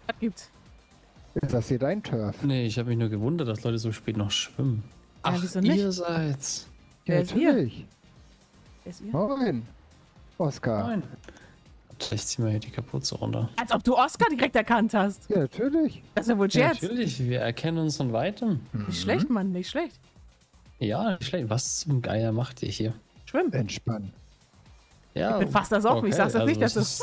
Was gibt's? Ist das hier dein Turf? Nee, ich habe mich nur gewundert, dass Leute so spät noch schwimmen. Ja, Ach, wieso nicht? ihr seid's. Wer ist hier? natürlich. Wer ist ihr? Moin, Oskar. Nein. Ich zieh mal hier die Kapuze runter. Als ob du Oskar direkt erkannt hast. Ja, natürlich. Das ist ja wohl Ja, Scherz. natürlich, wir erkennen uns von Weitem. Nicht schlecht, Mann, nicht schlecht. Ja, nicht schlecht. Was zum Geier macht ihr hier? Schwimmen. Entspannen. Ja, Ich bin fast ersoffen, ich sag's jetzt nicht, dass es ist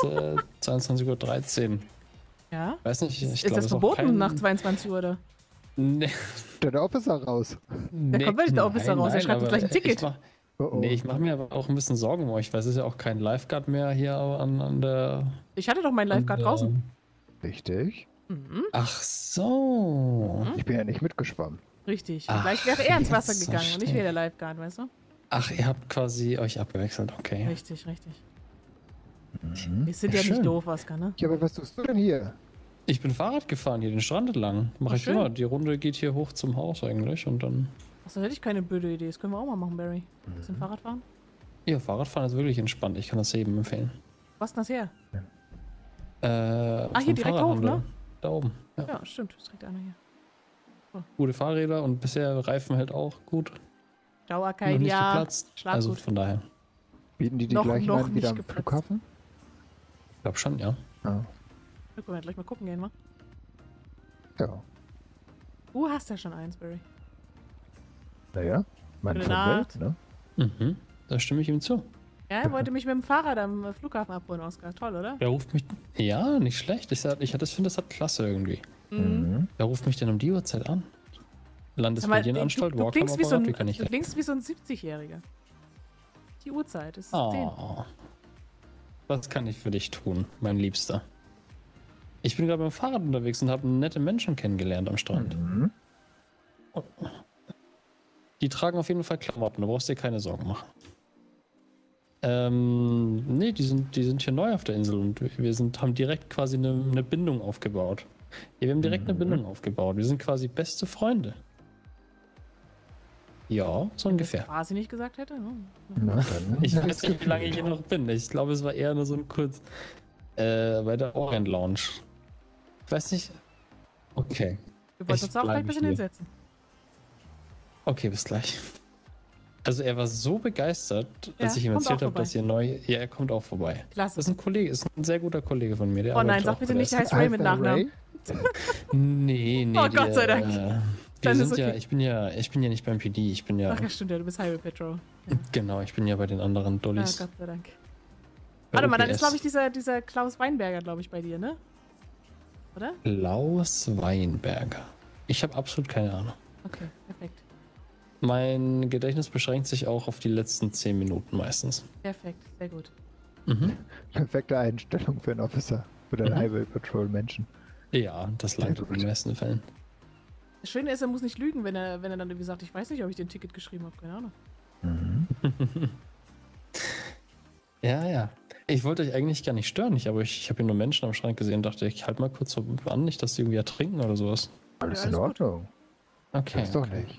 22:13 Uhr. Ja? Weiß nicht, ich Ist glaube, das es ist auch verboten nach 22 Uhr, oder? Nee, Der Officer raus. nee, kommt wirklich der Officer raus, er schreibt uns aber gleich ein Ticket. Oh, oh. Nee, ich mache mir aber auch ein bisschen Sorgen um euch, weil es ist ja auch kein Lifeguard mehr hier an der... Ich hatte doch meinen Lifeguard draußen. Richtig. Mhm. Ach so. Ich bin ja nicht mitgeschwommen. Richtig. Ach, Gleich wäre er ins Wasser jetzt gegangen und nicht verstehe. wieder der Lifeguard, weißt du? Ach, ihr habt quasi euch abgewechselt, okay. Richtig, richtig. Mhm. Wir sind Ja, ja schön. nicht doof, Oskar, ne? Ja, aber was tust du denn hier? Ich bin Fahrrad gefahren, hier den Strand entlang. Mache Ach, ich schön. immer. Die Runde geht hier hoch zum Haus eigentlich und dann... Achso, hätte ich keine blöde Idee. Das können wir auch mal machen, Barry. Bisschen Fahrrad fahren? Ja, Fahrradfahren ist wirklich entspannt. Ich kann das jedem empfehlen. Was ist denn das her? Hier hier direkt hoch, ne? Da oben. Ja. Ja, stimmt. Das trägt einer hier. Gute Fahrräder und bisher Reifen hält auch gut. Ciao, Noch Arcade, nicht ja. geplatzt. Schlag Also gut. von daher. Bieten die Noch gleichen an wieder nicht am geplatzt. Flughafen? Ich glaube schon, ja. Ja. Wir können ja gleich mal gucken gehen, wa? Ja. Du hast ja schon eins, Barry. Naja, man Gute verwählt, Nacht. ne? Mhm. Da stimme ich ihm zu. Ja, er wollte mich mit dem Fahrrad am Flughafen abholen, Oskar. Toll, oder? Der ruft mich... Ja, nicht schlecht. Ich finde, das hat Klasse irgendwie. Mhm. Wer ruft mich denn um die Uhrzeit an? Sag mal, Landesmedienanstalt, du klingst wie so Walker-Apparat, ein, wie kann ich du klingst wie so ein 70-Jähriger. Die Uhrzeit ist 10. Oh. Was kann ich für dich tun, mein Liebster? Ich bin gerade mit dem Fahrrad unterwegs und habe nette Menschen kennengelernt am Strand. Mhm. Die tragen auf jeden Fall Klamotten, da brauchst du dir keine Sorgen machen. Nee, die sind hier neu auf der Insel und haben direkt quasi eine Bindung aufgebaut. Ja, wir haben direkt eine Bindung aufgebaut. Wir sind quasi beste Freunde. Ja, so ungefähr. Quasi nicht gesagt hätte. Ne? Na, dann Ich weiß nicht, wie lange ich hier noch bin. Ich glaube, es war eher nur so ein kurz bei der Orient Lounge. Ich weiß nicht. Okay. Wir wollten Ich uns auch gleich ein bleibe bisschen hier. hinsetzen. Okay, bis gleich. Also er war so begeistert, als Ja, ich ihm kommt erzählt auch habe, dass hier neu... Ja, er kommt auch vorbei. Klasse. Das ist ein Kollege, ist ein sehr guter Kollege von mir. Der Oh nein, arbeitet sag auch bitte bei nicht, der der heißt Ray mit Nachnamen. Nee, Oh, Gott sei Dank. Wir Dann ist sind ja, okay. ich bin ja nicht beim PD, ich bin ja... Ach ja, stimmt ja, du bist Highway Patrol. Genau, ich bin ja bei den anderen Ja, Dullis. Gott sei Dank. Bei Warte mal, dann ist, OPS. glaube ich, dieser Klaus Weinberger, glaube ich, bei dir, ne? Oder? Klaus Weinberger. Ich habe absolut keine Ahnung. Okay, perfekt. Mein Gedächtnis beschränkt sich auch auf die letzten 10 Minuten meistens. Perfekt, sehr gut. Mhm. Perfekte Einstellung für einen Officer oder einen Highway Patrol Menschen. Ja, das langt in den meisten Fällen. Das Schöne ist, er muss nicht lügen, wenn er dann irgendwie sagt, ich weiß nicht, ob ich den Ticket geschrieben habe, keine Ahnung. Mhm. Ja. Ich wollte euch eigentlich gar nicht stören, aber ich habe hier nur Menschen am Schrank gesehen und dachte, ich halte mal kurz so an, nicht, dass sie irgendwie ertrinken oder sowas. Alles Ja, in alles gut. Ordnung. Okay. Das ist doch okay. nicht.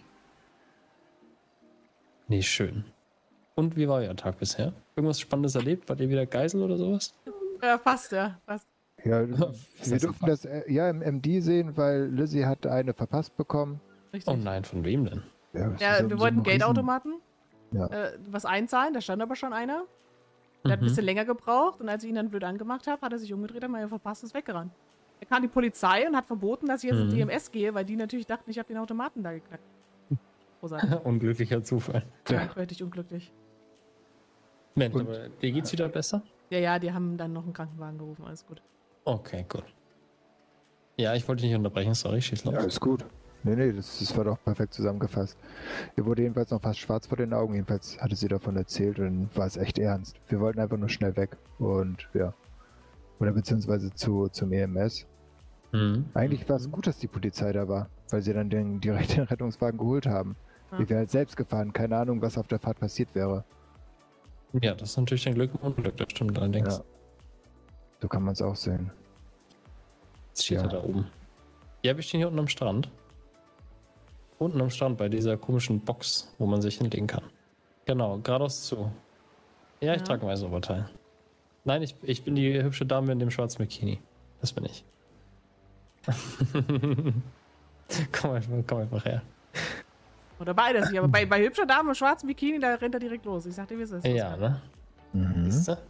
Nee, schön. Und wie war euer Tag bisher? Irgendwas Spannendes erlebt? Wart ihr wieder Geisel oder sowas? Ja, passt, ja. Passt. Ja, Ist wir das durften ein das ja im MD sehen, weil Lizzie hat eine verpasst bekommen. Richtig. Oh nein, von wem denn? Ja, Ja, wir wollten Geldautomaten Ja. was einzahlen, da stand aber schon einer. Der hat ein bisschen länger gebraucht und als ich ihn dann blöd angemacht habe, hat er sich umgedreht, hat mir verpasst, ist weggerannt. Da kam die Polizei und hat verboten, dass ich jetzt ins DMS gehe, weil die natürlich dachten, ich habe den Automaten da geknackt. Großartig. Unglücklicher Zufall. Wirklich unglücklich. Mensch, Und- aber dir geht's wieder besser? Ja, die haben dann noch einen Krankenwagen gerufen, alles gut. Okay, gut. Ja, ich wollte dich nicht unterbrechen, sorry, schieß los. Ja, ist gut. Nee, das war doch perfekt zusammengefasst. Ihr wurde jedenfalls noch fast schwarz vor den Augen. Jedenfalls hatte sie davon erzählt und dann war es echt ernst. Wir wollten einfach nur schnell weg und ja. Oder beziehungsweise zum EMS. Mhm. Eigentlich war es gut, dass die Polizei da war, weil sie dann direkt den Rettungswagen geholt haben. Ja. Wir wären halt selbst gefahren, keine Ahnung, was auf der Fahrt passiert wäre. Ja, das ist natürlich ein Glück im Unglück, das stimmt allerdings. Ja. So kann man es auch sehen. Jetzt steht Ja. er da oben. Ja, wir stehen hier unten am Strand. Unten am Strand bei dieser komischen Box, wo man sich hinlegen kann. Genau, geradeaus zu. Ja, ich Ja. trage ein weißes Oberteil. Nein, ich bin die hübsche Dame in dem schwarzen Bikini. Das bin ich. komm einfach her. Oder beides nicht. Aber bei hübscher Dame im schwarzen Bikini, da rennt er direkt los. Ich sag dir, wie es ist. Ja, ne? Siehst du?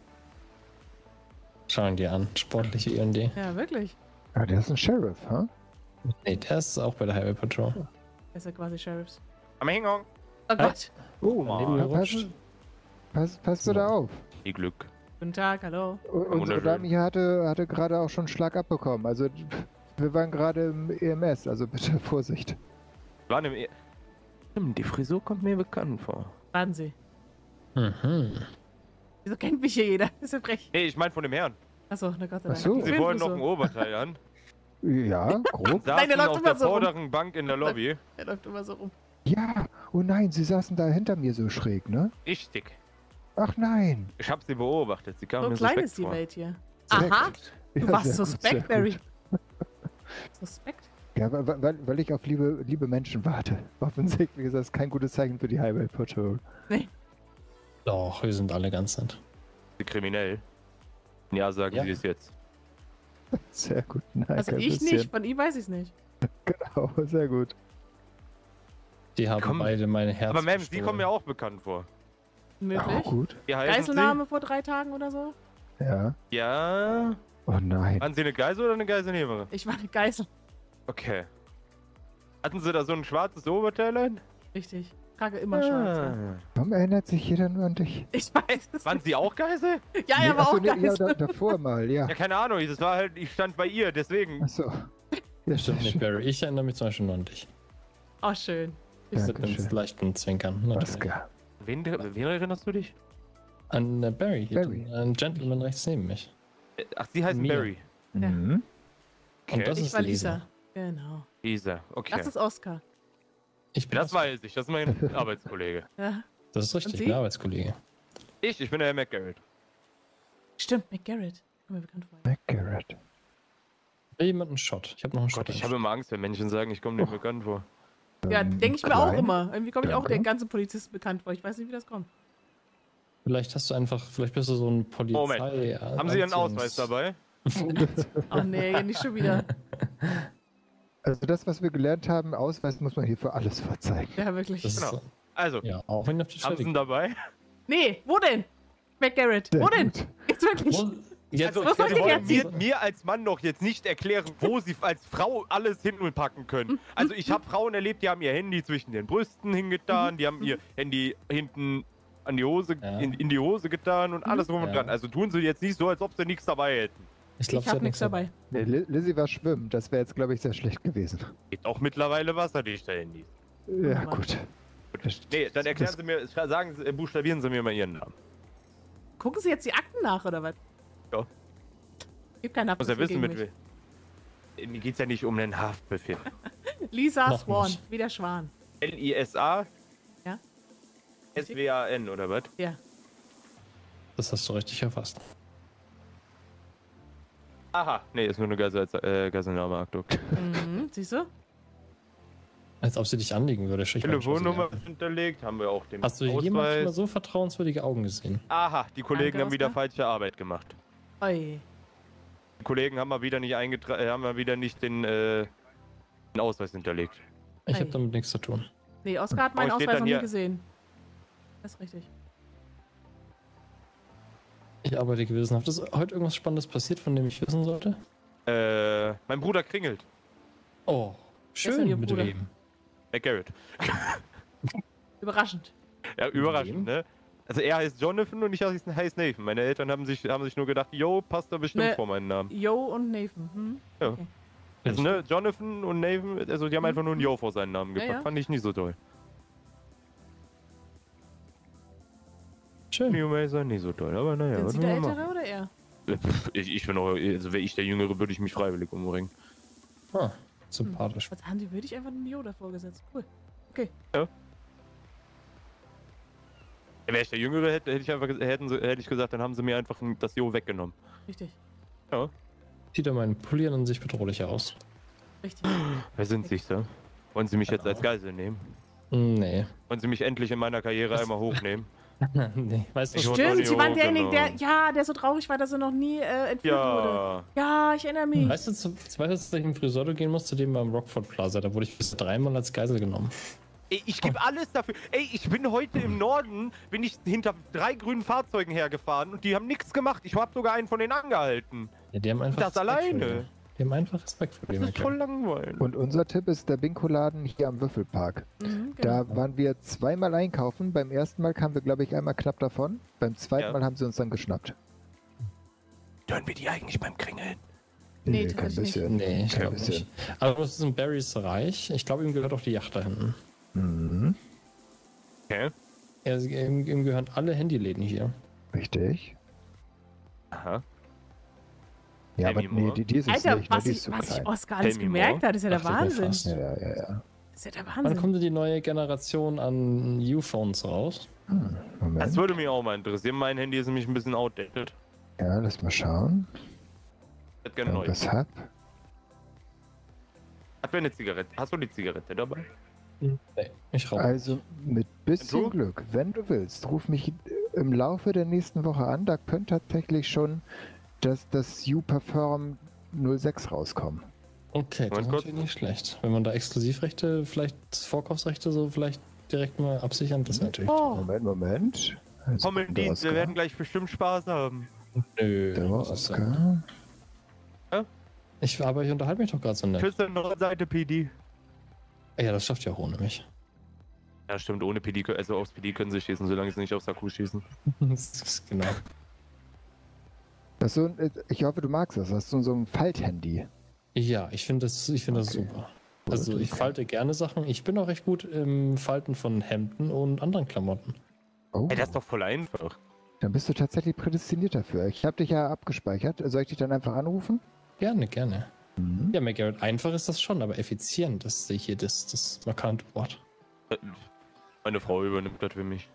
Schauen die an. Sportliche IND. Ja, wirklich. Ah, der ist ein Sheriff, ha? Nee, der ist auch bei der Highway Patrol. Er ist ja quasi Sheriffs. Am Hingang. Oh Gott. Oh, Daneben gerutscht. pass du da auf. Viel Glück. Guten Tag, hallo. Unsere Wunderschön. Dame hier hatte gerade auch schon einen Schlag abbekommen. Also, wir waren gerade im EMS, also bitte Vorsicht. Waren im Stimmt, die Frisur kommt mir bekannt vor. Warten Sie. Mhm. Wieso kennt mich hier jeder? Das ist ja frech. Nee, ich meine von dem Herrn. Achso, na Gott sei Ach Dank. so. Die Sie wollen noch Filmfrisur. ein Oberteil an. Ja, grob. Saßen der läuft auf immer der so rum. vorderen Bank in der Lobby. Er läuft immer so rum. Ja, oh nein, sie saßen da hinter mir so schräg, ne? Richtig. Ach nein. Ich habe sie beobachtet. Sie kamen So mir klein suspekt ist die vor. Welt hier. Sehr Aha, gut. du Ja, warst sehr gut, suspekt, sehr Barry. gut. Suspekt? Ja, weil ich auf liebe Menschen warte. Offensichtlich ist das kein gutes Zeichen für die Highway Patrol. Nee. Doch, wir sind alle ganz nett. Sie kriminell. Ja, sagen Ja. Sie es jetzt. Sehr gut. Nein, Also kein ich bisschen. nicht, von ihm weiß ich es nicht. Genau, sehr gut. Die haben Komm. beide meine Herz. Aber Ma'am, Sie gestohlen. kommen mir auch bekannt vor. Möglich. Auch gut. Wie heißen Geiselnahme vor 3 Tagen oder so? Ja. Sie? Ja. Oh nein. Waren Sie eine Geisel oder eine Geiselnehmerin? Ich war eine Geisel. Okay. Hatten Sie da so ein schwarzes Oberteil an? Richtig. Trage immer schwarz. Ja. Warum erinnert sich jeder nur an dich? Ich weiß es Waren nicht. Sie auch Geisel? Ja, er war achso, auch Geisel. ja, davor mal, ja. Ja, keine Ahnung. Das war halt, ich stand bei ihr, deswegen. Achso. Ja, Stimmt nicht, Barry. Ich erinnere mich zum Beispiel nur an dich. Oh, schön. Ja. Mit einem Dankeschön. leichten Zwinkern. Natürlich. Oscar. Wen erinnerst du dich? An Barry. Hier, Barry. ein Gentleman rechts neben mich. Ach, Sie heißen Mia. Barry. Ja. Mhm. Und das Ich ist war Lisa. Lisa. Genau. Lisa, okay. Das ist Oscar. Ich bin Das weiß ich, das ist mein Arbeitskollege. Ja. Das ist richtig, Sie? ein Arbeitskollege. Ich bin der Herr McGarrett. Stimmt, McGarrett. Kommt mir bekannt vor. McGarrett. Will jemand einen Shot? Ich habe noch einen Gott, Shot. ich habe immer Angst, wenn Menschen sagen, ich komme dem bekannt vor. Ja, denke ich mir auch klein. immer. Irgendwie komme ich auch Danke. den ganzen Polizisten bekannt vor. Ich weiß nicht, wie das kommt. Vielleicht hast du einfach, vielleicht bist du so ein Polizei. Moment. Haben Sie Ihren Ausweis dabei? Oh nee, nicht schon wieder. Also das, was wir gelernt haben, Ausweis muss man hier für alles vorzeigen. Ja, wirklich. Das ist, Genau. Also, ja, auch wenn du auf die haben Sie ihn Stelle dabei? Nee, wo denn? McGarrett, wo Sehr denn? gut. Jetzt wirklich. Wo- Jetzt, Also, muss man Sie sich wollen jetzt- mir als Mann doch jetzt nicht erklären, wo Sie als Frau alles hinpacken können. Also ich habe Frauen erlebt, die haben ihr Handy zwischen den Brüsten hingetan, die haben ihr Handy hinten an die Hose, Ja. in die Hose getan und alles drum und Ja. dran. Also tun Sie jetzt nicht so, als ob Sie nichts dabei hätten. ich glaube, Ich habe nichts dabei. Nee, Lizzie war schwimmen. Das wäre jetzt, glaube ich, sehr schlecht gewesen. Geht auch mittlerweile wasserdichte Handys. Ja, Mann. gut. Nee, dann erklären Sie mir, buchstabieren Sie mir mal Ihren Namen. Gucken Sie jetzt die Akten nach, oder was? Ja. Gibt keinen Muss ja Haftbefehl wissen, gegen mit mich. wem. Mir geht's ja nicht um einen Haftbefehl. Lisa Noch Swan, nicht. wie der Schwan. Lisa Ja? SWAN oder was? Ja. Das hast du richtig erfasst. Aha, nee, ist nur eine Geiselnahmeakte. Mhm, siehst du? Als ob sie dich anlegen würde. Schick mal einen Telefonnummer Schlüssel. hinterlegt, haben wir auch den Hast du jemals mal Ausweis. so vertrauenswürdige Augen gesehen? Aha, die Kollegen Danke, haben wieder Oskar. falsche Arbeit gemacht. Oi. Die Kollegen haben mal wieder nicht haben mal wieder nicht den Ausweis hinterlegt. Ich Ei. habe damit nichts zu tun. Nee, Oskar hat meinen Aber steht Ausweis dann noch nie hier- gesehen. Das ist richtig. Ich arbeite gewissenhaft. Ist heute irgendwas Spannendes passiert, von dem ich wissen sollte? Mein Bruder klingelt. Oh, Wer ist denn Ihr schön mit Bruder? wem? McGarrett. Überraschend. Ja, überraschend, ne? Also er heißt Jonathan und ich heiße Nathan. Meine Eltern haben sich nur gedacht, yo, passt da bestimmt Ne. vor meinen Namen. Yo und Nathan. Hm? Ja. Okay. Also ne, Jonathan und Nathan, also die haben einfach nur ein Yo vor seinen Namen Ja, gepackt. ja. Fand ich nicht so toll. Schön. New Mason, nicht so toll, aber naja. Sind was Sie will der man Ältere oder er? machen? Ich bin auch, also wäre ich der Jüngere, würde ich mich freiwillig umbringen. Ah, sympathisch. Was haben die wirklich einfach einen Yo davor gesetzt? Cool. Okay. Wäre ich der Jüngere, hätte ich gesagt, dann haben sie mir einfach das Jo weggenommen. Richtig. Ja. Sieht er meinen Pulli an sich bedrohlicher aus? Richtig. Wer sind Sie, Sir? Wollen Sie mich jetzt als Geisel nehmen? Nee. Wollen Sie mich endlich in meiner Karriere Das- einmal hochnehmen? Nee, weißt du, Ich wurde Stimmt, noch nie sie waren derjenige, hochgenommen. der so traurig war, dass er noch nie entführt wurde. Ja. Ja, ich erinnere mich. weißt du, dass ich im Friseur gehen musste, dem beim Rockford Plaza, da wurde ich bis 3-mal als Geisel genommen. Ey, ich gebe alles dafür. Ey, ich bin heute im Norden, bin ich hinter 3 grünen Fahrzeugen hergefahren und die haben nichts gemacht. Ich habe sogar einen von denen angehalten. Ja, die haben einfach Das Respekt vor alleine. dir. Die haben einfach Respekt vor dir. Das ist voll langweilig. Und unser Tipp ist der Binko-Laden hier am Würfelpark. Mhm, genau. Da waren wir 2-mal einkaufen. Beim ersten Mal kamen wir, glaube ich, einmal knapp davon. Beim zweiten Ja. Mal haben sie uns dann geschnappt. Hören wir die eigentlich beim Kringeln? Nee, kein tatsächlich bisschen. Nee, ich Kein glaube bisschen. nicht. Aber es ist ein Barrys Reich. Ich glaube, ihm gehört auch die Yacht da hinten. Mhm, Okay. Ja, ihm gehören alle Handyläden hier. richtig. Aha. Ja, Tell aber me nee, more. die ist es Alter, nicht. Ne? was Die ich ist so Oskar klein. alles Tell me gemerkt more. hat, ist ja der Dachte mir Wahnsinn. fast. Ja. Das ist ja der Wann Wahnsinn. kommt denn die neue Generation an U-Phones raus? Moment. Das würde mich auch mal interessieren. Mein Handy ist nämlich ein bisschen outdated. Ja, lass mal schauen. Ich hätte gerne neu. Was hab? Hat wer eine Zigarette? Hast du die Zigarette dabei? Nee, ich rauche. Also mit bisschen Du? Glück, wenn du willst, ruf mich im Laufe der nächsten Woche an. Da könnte tatsächlich schon das U-Perform 06 rauskommen. Okay, das Moment ist kurz. natürlich nicht schlecht. Wenn man da Exklusivrechte, vielleicht Vorkaufsrechte so vielleicht direkt mal absichern, das ist natürlich. Oh, Moment. Also, Komm in Dienst, wir werden gleich bestimmt Spaß haben. Nö. Der das ist ja- Oscar. aber ich unterhalte mich doch gerade so nett. Tschüss, der Nordseite PD. Ja, das schafft ja auch ohne mich. Ja, stimmt, ohne PD, also aufs PD können sie schießen, solange sie nicht aufs Akku schießen. Das ist genau. Das ist so, ich hoffe, du magst das. Hast du so ein Falthandy? Ja, ich finde das Okay. super. Also ich okay. falte gerne Sachen. Ich bin auch recht gut im Falten von Hemden und anderen Klamotten. Oh, Ey, das ist doch voll einfach. dann bist du tatsächlich prädestiniert dafür. Ich habe dich ja abgespeichert. Soll ich dich dann einfach anrufen? Gerne, gerne. Mhm. Ja, Garrett, einfach ist das schon, aber effizient, das ist hier das markante Wort. Meine Frau übernimmt das für mich.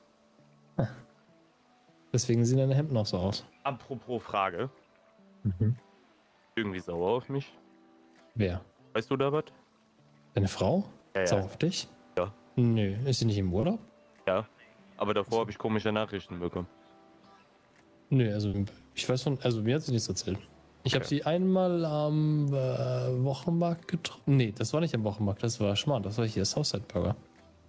Deswegen sehen deine Hemden auch so aus. Apropos Frage. Mhm. Irgendwie sauer auf mich. Wer? Weißt du da was? Deine Frau? Ja, Sauer auf dich? Ja. Nö, ist sie nicht im Urlaub? Ja. Aber davor habe ich komische Nachrichten bekommen. Nö, also ich weiß von, also mir hat sie nichts erzählt. Ich habe sie einmal am Wochenmarkt getroffen. Nee, das war nicht am Wochenmarkt, das war Schmarrn, das war hier Southside Burger.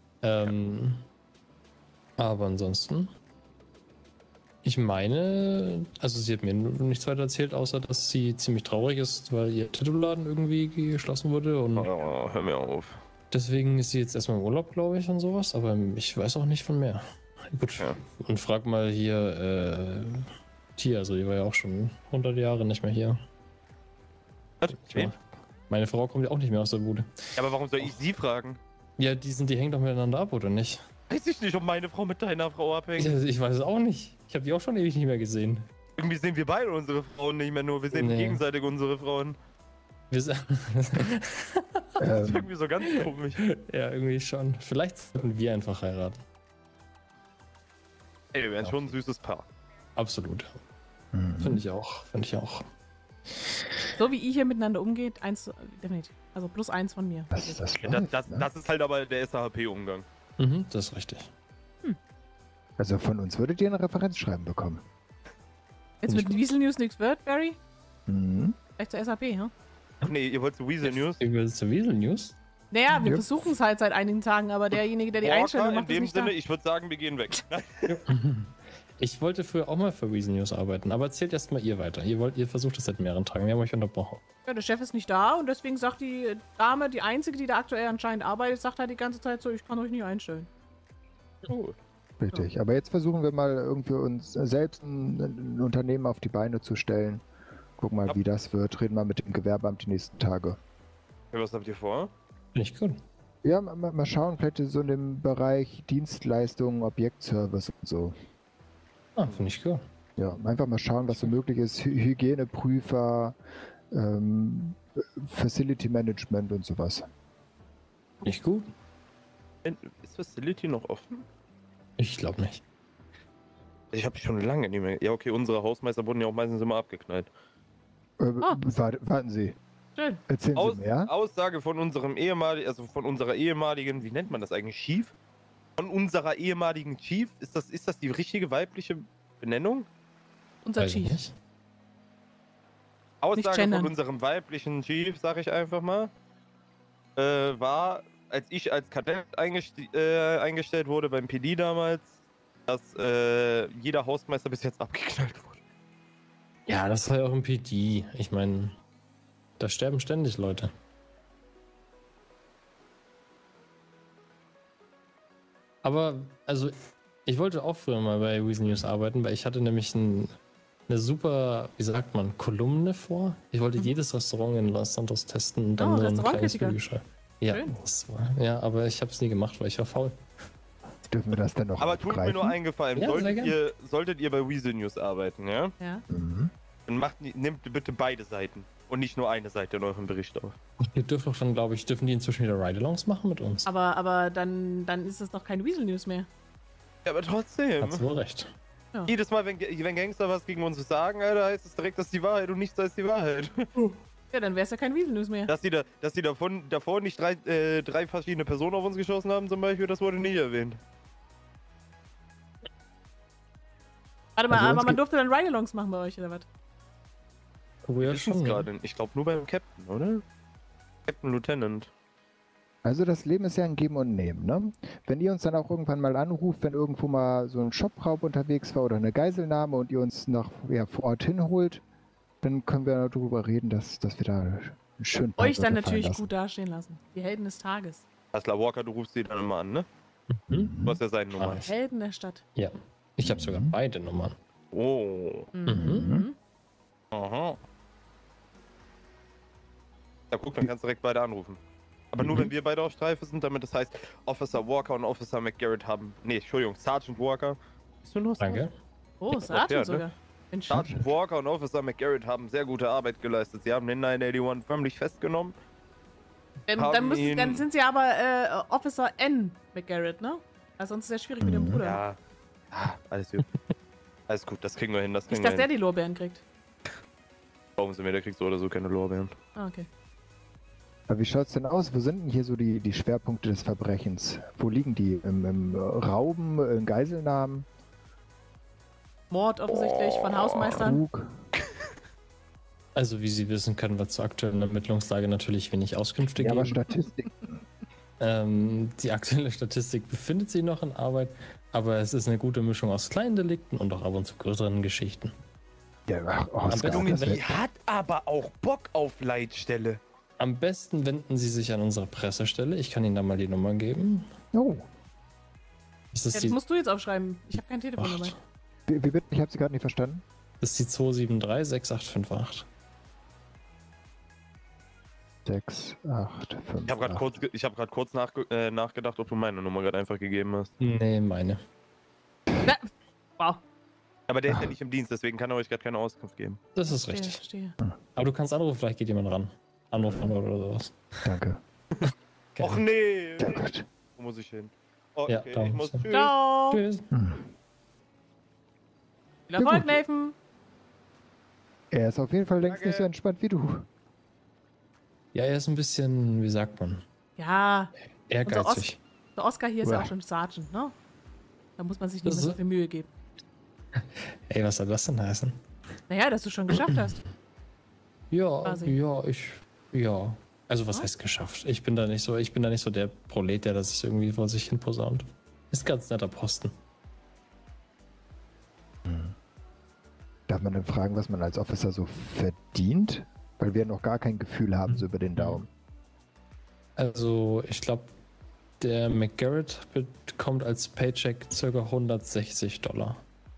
Aber ansonsten, ich meine, also sie hat mir nichts weiter erzählt, außer dass sie ziemlich traurig ist, weil ihr Tattoo-Laden irgendwie geschlossen wurde und Oh, hör mir auf. deswegen ist sie jetzt erstmal im Urlaub, glaube ich, und sowas, aber ich weiß auch nicht von mehr. Gut, Ja. und frag mal hier, Tia, also die war ja auch schon 100 Jahre nicht mehr hier. Was? Wen? Meine Frau kommt ja auch nicht mehr aus der Bude. Ja, aber warum soll ich sie fragen? Ja, die hängen doch miteinander ab, oder nicht? Weiß ich nicht, ob meine Frau mit deiner Frau abhängt. Ich weiß es auch nicht. Ich habe die auch schon ewig nicht mehr gesehen. Irgendwie sehen wir beide unsere Frauen nicht mehr nur. Wir sehen Nee. gegenseitig unsere Frauen. Wir Das ist irgendwie so ganz komisch. ja, irgendwie schon. Vielleicht sollten wir einfach heiraten. Ey, wir wären schon ein süßes Paar. Absolut. Mhm. Finde ich auch. Finde ich auch. so wie ihr hier miteinander umgeht, definitiv. Also +1 von mir. Das Ja, läuft, das ne? ist halt aber der SAHP-Umgang. Mhm, das ist richtig. Also von uns würdet ihr ein Referenzschreiben bekommen. Jetzt Nicht mit Weasel News nichts wird, Barry? Mhm. Vielleicht zur SAP, ja? Ach nee, ihr wollt zu Weasel News? Über zur Weasel News? Naja, wir Ja. versuchen es halt seit einigen Tagen, aber derjenige, der die Einstellung in macht, ist dem nicht Sinne, da. ich würde sagen, wir gehen weg. Ich wollte früher auch mal für Weasel News arbeiten, aber erzählt erst mal ihr weiter. Ihr versucht das seit mehreren Tagen. Wir haben euch unterbrochen. Ja, der Chef ist nicht da und deswegen sagt die Dame, die einzige, die da aktuell anscheinend arbeitet, sagt halt die ganze Zeit so, ich kann euch nicht einstellen. Oh. Richtig. Aber jetzt versuchen wir mal irgendwie uns selbst ein Unternehmen auf die Beine zu stellen. Guck mal, Ja. wie das wird. Reden mal mit dem Gewerbeamt die nächsten Tage. Was habt ihr vor? Finde ich gut. Ja, mal schauen, vielleicht so in dem Bereich Dienstleistungen, Objektservice und so. Finde ich gut. Ja, einfach mal schauen, was so möglich ist. Hygieneprüfer, Facility Management und sowas. Finde ich gut. Ist Facility noch offen? Ich glaube nicht. Ich habe schon lange nicht mehr. Ja, okay, unsere Hausmeister wurden ja auch meistens immer abgeknallt. Warten Sie. Schön. Erzählen Sie mehr. Aussage von unserem ehemaligen, also von unserer ehemaligen, wie nennt man das eigentlich? Chief? von unserer ehemaligen Chief. Ist das die richtige weibliche Benennung? Unser Weiß ich Chief. nicht. Aussage gendern. von unserem weiblichen Chief, sag ich einfach mal, war, als ich als Kadett eingestellt wurde beim PD damals, dass jeder Hausmeister bis jetzt abgeknallt wurde. Ja, das war ja auch ein PD. Ich meine, da sterben ständig Leute. Aber, also, ich wollte auch früher mal bei Weasel News arbeiten, weil ich hatte nämlich eine super, wie sagt man, Kolumne vor. Ich wollte jedes Restaurant in Los Santos testen und dann so ein kleines Restaurantkritiker. Video schreiben. Ja, Schön. ja, aber ich habe es nie gemacht, weil ich war faul. Dürfen wir das denn noch Aber tut mir nur aufgreifen? einen Gefallen. Ja, sehr Solltet ihr bei Weasel News arbeiten, ja? Ja. Mhm. Dann nehmt bitte beide Seiten und nicht nur eine Seite in eurem Bericht auf. Ihr dürft doch dann, glaube ich, dürfen die inzwischen wieder Ride-Alongs machen mit uns. Aber dann ist es doch kein Weasel News mehr. Ja, aber trotzdem. Hat's wohl recht. Jedes Mal, wenn Gangster was gegen uns sagen, Alter, heißt es direkt, das ist die Wahrheit und nichts als die Wahrheit. Ja, dann wäre es ja kein Weasel News mehr. Dass die davor nicht drei verschiedene Personen auf uns geschossen haben, zum Beispiel, das wurde nicht erwähnt. Warte mal, Also uns aber man gibt- durfte dann Ride-Alongs machen bei euch, oder was? Oh ja, Wissen's schon. Ja. gerade. Ich glaube nur beim Captain, oder? Captain Lieutenant. Also das Leben ist ja ein Geben und Nehmen, ne? Wenn ihr uns dann auch irgendwann mal anruft, wenn irgendwo mal so ein Shopraub unterwegs war oder eine Geiselnahme und ihr uns noch vor Ort hinholt, dann können wir darüber reden, dass wir da einen schönen paar Euch dann Wörter fallen natürlich lassen. gut dastehen lassen. Die Helden des Tages. Hasler Walker, du rufst sie dann immer an, ne? Mhm. Du hast ja seine Nummer. Nice. Helden der Stadt. Ja. Ich habe sogar beide Nummern. Oh. Mhm. Aha. Ja, guck, dann kannst du direkt beide anrufen. Aber nur, wenn wir beide auf Streife sind, damit das heißt, Officer Walker und Officer McGarrett haben... Nee, Entschuldigung, Sergeant Walker. Bist du noch Danke. Oh, Ja, Sergeant ne? sogar. Mensch. Sergeant Walker und Officer McGarrett haben sehr gute Arbeit geleistet. Sie haben den 981 förmlich festgenommen. haben ihn- Dann sind sie aber Officer N. McGarrett, ne? Also sonst ist es ja schwierig mit dem Bruder. Ja. Ah, alles gut. Alles gut, das kriegen wir hin, das kriegen Nicht, wir dass der hin. die Lorbeeren kriegt. Warum sind wir, der kriegt so oder so keine Lorbeeren. Ah, okay. Aber wie schaut's denn aus? Wo sind denn hier so die Schwerpunkte des Verbrechens? Wo liegen die? Im Rauben, in Geiselnahmen, Mord offensichtlich von Hausmeistern. Krug? Also wie Sie wissen, können wir zur aktuellen Ermittlungslage natürlich wenig Auskünfte Ja, aber geben. Statistik. Die aktuelle Statistik befindet sich noch in Arbeit, aber es ist eine gute Mischung aus kleinen Delikten und auch ab und zu größeren Geschichten. Ja, ach, Oscar, Junge, das Die wär- hat aber auch Bock auf Leitstelle. Am besten wenden Sie sich an unsere Pressestelle. Ich kann Ihnen da mal die Nummer geben. Oh, Das Ja, ist das die, musst du jetzt aufschreiben. Ich habe kein Telefon dabei. Acht. wie bitte? Ich habe Sie gerade nicht verstanden. Das ist die 273 6858. 6, 8, 5. Ich habe gerade kurz nachgedacht, ob du meine Nummer gerade einfach gegeben hast. Nee, meine. Wow. Aber der ist ja nicht im Dienst, deswegen kann er euch gerade keine Auskunft geben. Das ist Verstehe, richtig. verstehe. Aber du kannst anrufen, vielleicht geht jemand ran. Anruf oder sowas. Danke. Och nee! Sehr gut. Wo muss ich hin? Oh, Ja, okay, da ich muss. musst Tschüss. Ciao. Tschüss. Viel Erfolg, Ja, gut. Nathan. Er ist auf jeden Fall längst Danke. nicht so entspannt wie du. Ja, er ist ein bisschen, wie sagt man, Ja, ehrgeizig. der Oscar hier ist ja Uah. auch schon Sergeant, ne? Da muss man sich nicht Das mehr so ist- viel Mühe geben. Ey, was soll das denn heißen? Naja, dass du schon geschafft hast. Ja, Quasi. ja. Also was Ja. heißt geschafft? Ich bin da nicht so der Prolet, der das irgendwie vor sich hin posaunt. Ist ein ganz netter Posten. Darf man dann fragen, was man als Officer so verdient? Weil wir noch gar kein Gefühl haben, so über den Daumen. Also ich glaube, der McGarrett bekommt als Paycheck ca. $160.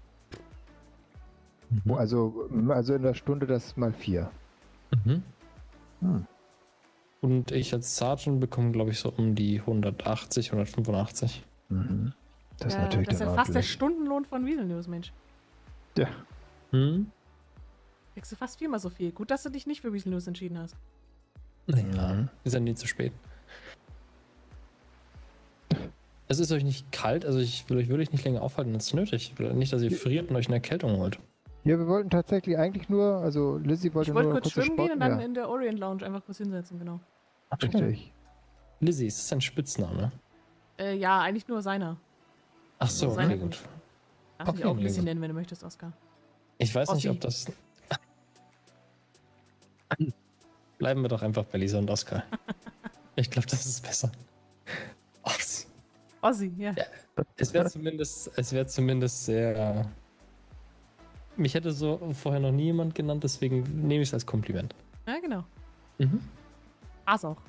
Also in der Stunde das mal 4. Mhm. Hm. Und ich als Sergeant bekomme, glaube ich, so um die 180, 185. Mhm. Das ist Ja, natürlich das ist dann ja fast der ordentlich. Stundenlohn von Weasel News, Mensch. Ja. Hm? Kriegst du fast viermal so viel. Gut, dass du dich nicht für Weasel News entschieden hast. Naja, Mhm. ist ja nie zu spät. Es ist euch nicht kalt, also ich will euch wirklich nicht länger aufhalten als nötig. Ich will nicht, dass ihr friert und euch eine Erkältung holt. Ja, wir wollten tatsächlich eigentlich nur, also Lizzie wollte Ich wollte nur kurz kurz schwimmen gehen und dann ja, in der Orient Lounge einfach kurz hinsetzen, genau. richtig. Lizzie, ist das ein Spitzname? Ja, eigentlich nur seiner. Ach so, Seine- okay, gut. Darfst dich Okay, auch nee, Missy gut. nennen, wenn du möchtest, Oskar. Ich weiß nicht, Ossi. ob das... Bleiben wir doch einfach bei Lisa und Oskar. Ich glaube, das ist besser. Ossi. Ossi, ja. Ja. Es wäre zumindest sehr... Mich hätte so vorher noch nie jemand genannt, deswegen nehme ich es als Kompliment. Ja, genau. Mhm. War's auch.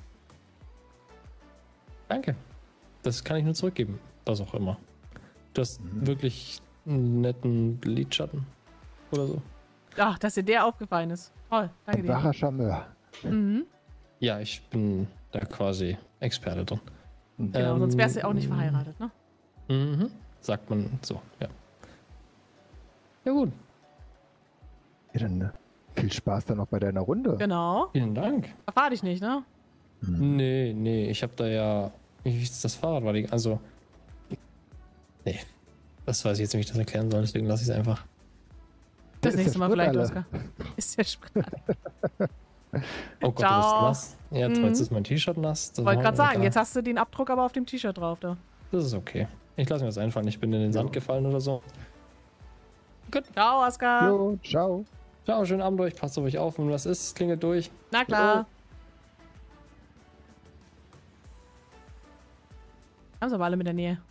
Danke. Das kann ich nur zurückgeben. Was auch immer. Du hast wirklich einen netten Lidschatten oder so. Ach, dass dir der aufgefallen ist. Toll, danke Ein dir. wacher Charmeur. Mhm. Ja, ich bin da quasi Experte drin. Genau, sonst wärst du ja auch nicht verheiratet, ne? Mhm. Sagt man so, ja. Ja gut, Ja, dann viel Spaß dann noch bei deiner Runde. Genau. vielen Dank. Verfahr dich nicht, ne? Nee, ich habe da ja... Das Fahrrad war die... Also... Nee. Das weiß ich jetzt nicht, wie ich das erklären soll, deswegen lasse ich es einfach. Das Ist nächste der Mal Sprit vielleicht, alle? Oskar. Ist der Sprit. Oh Gott, Ciao. du bist nass. Ja, Mhm. jetzt ist mein T-Shirt nass. Das Wollte war- gerade sagen, da- jetzt hast du den Abdruck aber auf dem T-Shirt drauf, da. Das ist okay. Ich lasse mir das einfallen. Ich bin in den Sand gefallen oder so. Ciao, Oskar. Jo, ciao. Ciao, schönen Abend euch. Passt auf euch auf. Wenn was ist, klingelt durch. Na klar. Haben sie aber alle mit der Nähe.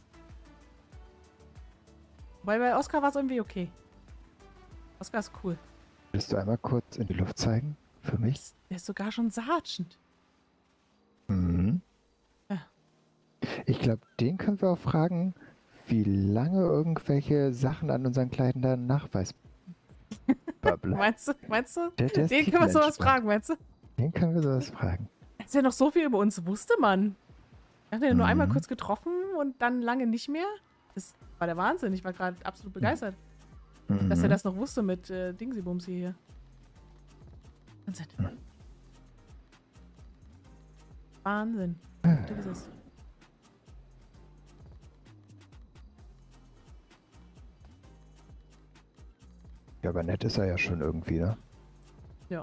Wobei bei Oskar war es irgendwie okay. Oskar ist cool. Willst du einmal kurz in die Luft zeigen? Für mich? Der ist sogar schon Sergeant. Mhm. Ja. Ich glaube, den können wir auch fragen, wie lange irgendwelche Sachen an unseren Kleidern nachweisbar bleiben. Meinst du? Der ist Den können wir sowas tiefenentspannt. fragen, meinst du? Den können wir sowas fragen. Dass er noch so viel über uns wusste, Mann. Wir haben den nur einmal Mhm. kurz getroffen und dann lange nicht mehr. Das war der Wahnsinn. Ich war gerade absolut begeistert, dass er Mhm. das noch wusste mit Dingsy-Bumsy hier. Wahnsinn. Wahnsinn. Du bist es. Ja, aber nett ist er ja schon irgendwie, ne? Ja.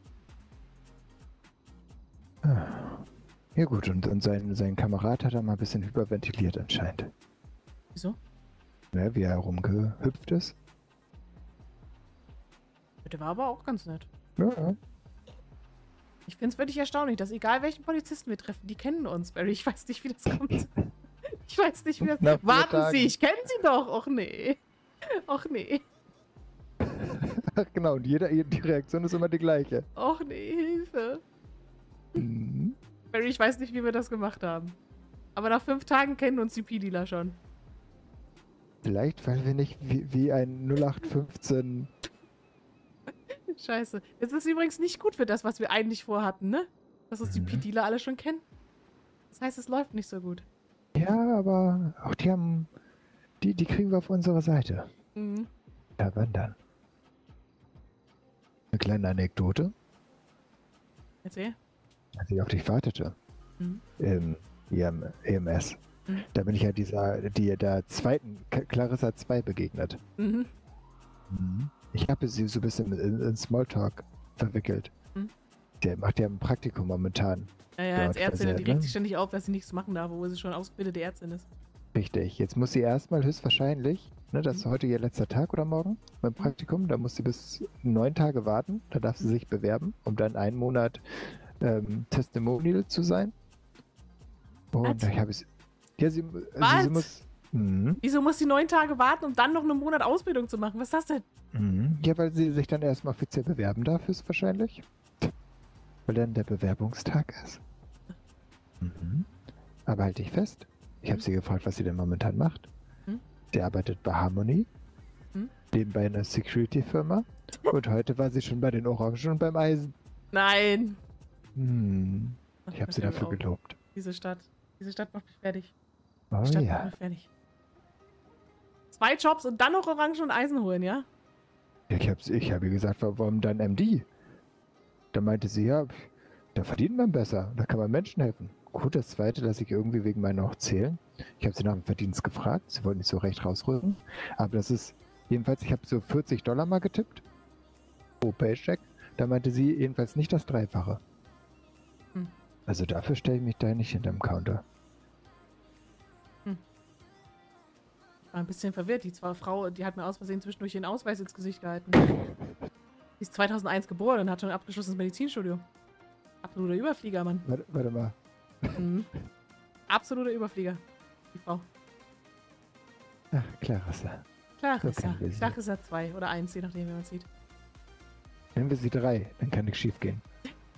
Ja gut, und sein Kamerad hat er mal ein bisschen hyperventiliert anscheinend. Wieso? Ne, wie er herumgehüpft ist. Der war aber auch ganz nett. Ja, Ich finde es wirklich erstaunlich, dass egal welchen Polizisten wir treffen, die kennen uns, Barry. Ich weiß nicht, wie das kommt. Ich weiß nicht, wie das... Nach 4 Warten Tagen. Sie, ich kenne Sie doch. Och nee. Och nee. Ach genau, und die Reaktion ist immer die gleiche. Och nee, Hilfe. Mhm. Barry, ich weiß nicht, wie wir das gemacht haben. Aber nach 5 Tagen kennen uns die P-Dealer schon. Vielleicht, weil wir nicht wie ein 0815... Scheiße. Das ist übrigens nicht gut für das, was wir eigentlich vorhatten, ne? Dass uns die P-Dealer alle schon kennen. Das heißt, es läuft nicht so gut. Ja, aber auch die haben... Die kriegen wir auf unserer Seite. Mhm. Ja, wann dann? Eine kleine Anekdote, Erzähl. als ich auf dich wartete. Mhm. Im EMS. Mhm. Da bin ich ja der zweiten Clarissa 2 begegnet. Mhm. Ich habe sie so ein bisschen in Smalltalk verwickelt. Mhm. Der macht ja ein Praktikum momentan. Naja, Ja, als Ärztin, die versehrt, regt ne? sich ständig auf, dass sie nichts machen darf, obwohl sie schon ausgebildete Ärztin ist. Richtig. Jetzt muss sie erstmal höchstwahrscheinlich, ne, das ist heute ihr letzter Tag oder morgen beim Praktikum, da muss sie bis 9 Tage warten. Da darf sie sich bewerben, um dann einen Monat Testimonial zu sein. Und Was? ich habe es. Ja, sie Was? muss. Mhm. Wieso muss sie 9 Tage warten, um dann noch einen Monat Ausbildung zu machen? Was ist das denn? Mhm. Ja, weil sie sich dann erstmal offiziell bewerben darf, höchstwahrscheinlich. Weil dann der Bewerbungstag ist. Mhm. Aber halt dich fest. Ich habe sie gefragt, was sie denn momentan macht. Mhm. Sie arbeitet bei Harmony, Mhm. nebenbei einer Security-Firma. Und heute war sie schon bei den Orangen und beim Eisen. Nein. Hm. Ach, Ich habe sie das dafür auch. gelobt. Diese Stadt macht mich fertig. Oh Die Stadt ja. macht mich fertig. 2 Jobs und dann noch Orangen und Eisen holen, ja? Ich habe ihr gesagt, warum dann MD? Da meinte sie, ja, da verdient man besser. Da kann man Menschen helfen. Gut, das zweite lasse ich irgendwie wegen meiner auch zählen. Ich habe sie nach dem Verdienst gefragt. Sie wollten nicht so recht rausrücken. Aber das ist, jedenfalls, ich habe so $40 mal getippt. Pro Paycheck. Da meinte sie jedenfalls nicht das Dreifache. Hm. Also dafür stelle ich mich da nicht hinterm Counter. war ein bisschen verwirrt. Die Frau, die hat mir aus Versehen zwischendurch den Ausweis ins Gesicht gehalten. Die ist 2001 geboren und hat schon ein abgeschlossenes Medizinstudium. Absoluter Überflieger, Mann. Warte mal. Mhm. Absoluter Überflieger, die Frau. Ach, Clarissa. Clarissa. kennen wir sie. Clarissa 2 oder 1, je nachdem, wie man sieht. Nennen wir sie 3, dann kann nichts schief gehen.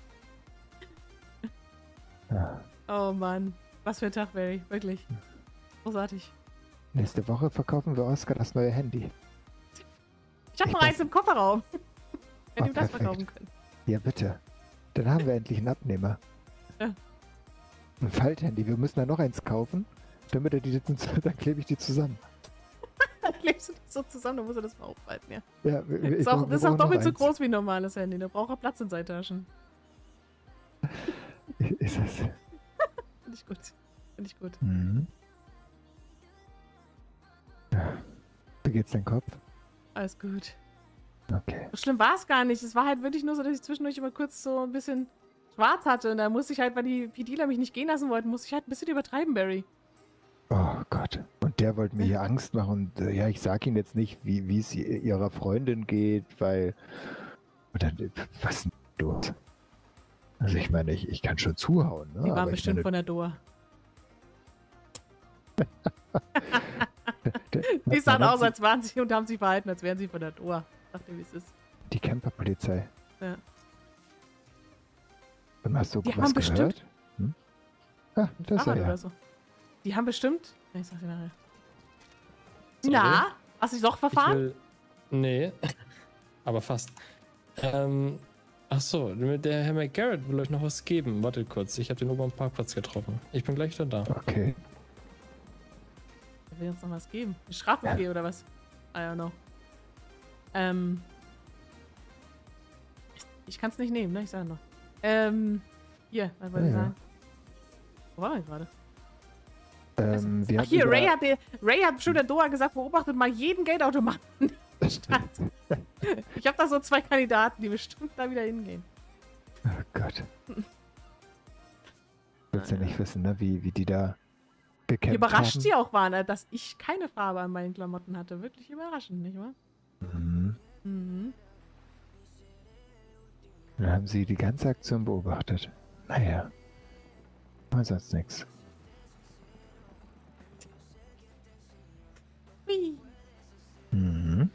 Ja. Oh Mann. Was für ein Tag, Barry. Wirklich. Großartig. Nächste Woche verkaufen wir Oscar das neue Handy. Ich hab noch eins im Kofferraum. Wenn Oh, wir das perfekt. verkaufen können. Ja, bitte. Dann haben wir endlich einen Abnehmer. Ja. Ein Falthandy. Wir müssen da noch eins kaufen, damit er die dann klebe ich die zusammen. Dann klebst du die so zusammen, dann muss er das mal aufhalten, ja. Ja, Das ist auch, doppelt so groß wie ein normales Handy. Da braucht er Platz in seinen Taschen. Ist das? Finde ich gut. Finde ich gut. Mhm. Ja. Wie geht's dein Kopf? Alles gut. Okay. So schlimm war es gar nicht. Es war halt wirklich nur so, dass ich zwischendurch immer kurz so ein bisschen schwarz hatte. Und da musste ich halt, weil die PDler mich nicht gehen lassen wollten, musste ich halt ein bisschen übertreiben, Barry. Oh Gott. Und der wollte mir hier Angst machen. Und ja, ich sag Ihnen jetzt nicht, wie es ihrer Freundin geht, weil. Oder, was denn los? Also ich meine, ich kann schon zuhauen. Ne? Die waren aber ich bestimmt meine, von der Dor. der- Die sahen man hat aus, sie- als waren sie und haben sich verhalten, als wären sie von der Dor. Sagt ihr, wie es ist. Die Camperpolizei. Ja. Und hast du Die was haben bestimmt- gehört? Hm? Ah, das ist Fahrrad er ja. oder so. Die haben bestimmt. Ich sag dir nachher. Sorry. Na? Hast du dich doch Ich verfahren? will. Nee. Aber fast. Ach so, der Herr McGarrett will euch noch was geben. Wartet kurz, ich habe den oben am Parkplatz getroffen. Ich bin gleich wieder da. Okay. Er will uns noch was geben. Eine Strafbefehl oder was? I don't know. Ich kann es nicht nehmen, ne? Ich sage noch. Hier, was wollte ich Ja, ja. sagen? Wo war ich gerade? Wir Ach haben hier, über- Ray hat bestimmt der Doa gesagt, beobachtet mal jeden Geldautomaten in der Stadt. Ich habe da so 2 Kandidaten, die bestimmt da wieder hingehen. Oh Gott. Willst ja nicht wissen, ne? Wie die da Wie gekämpft überrascht haben. sie auch waren, dass ich keine Farbe an meinen Klamotten hatte. Wirklich überraschend, nicht wahr? Mhm. Mhm. Dann haben sie die ganze Aktion beobachtet. Naja. Aber sonst nichts. Hui. Mhm.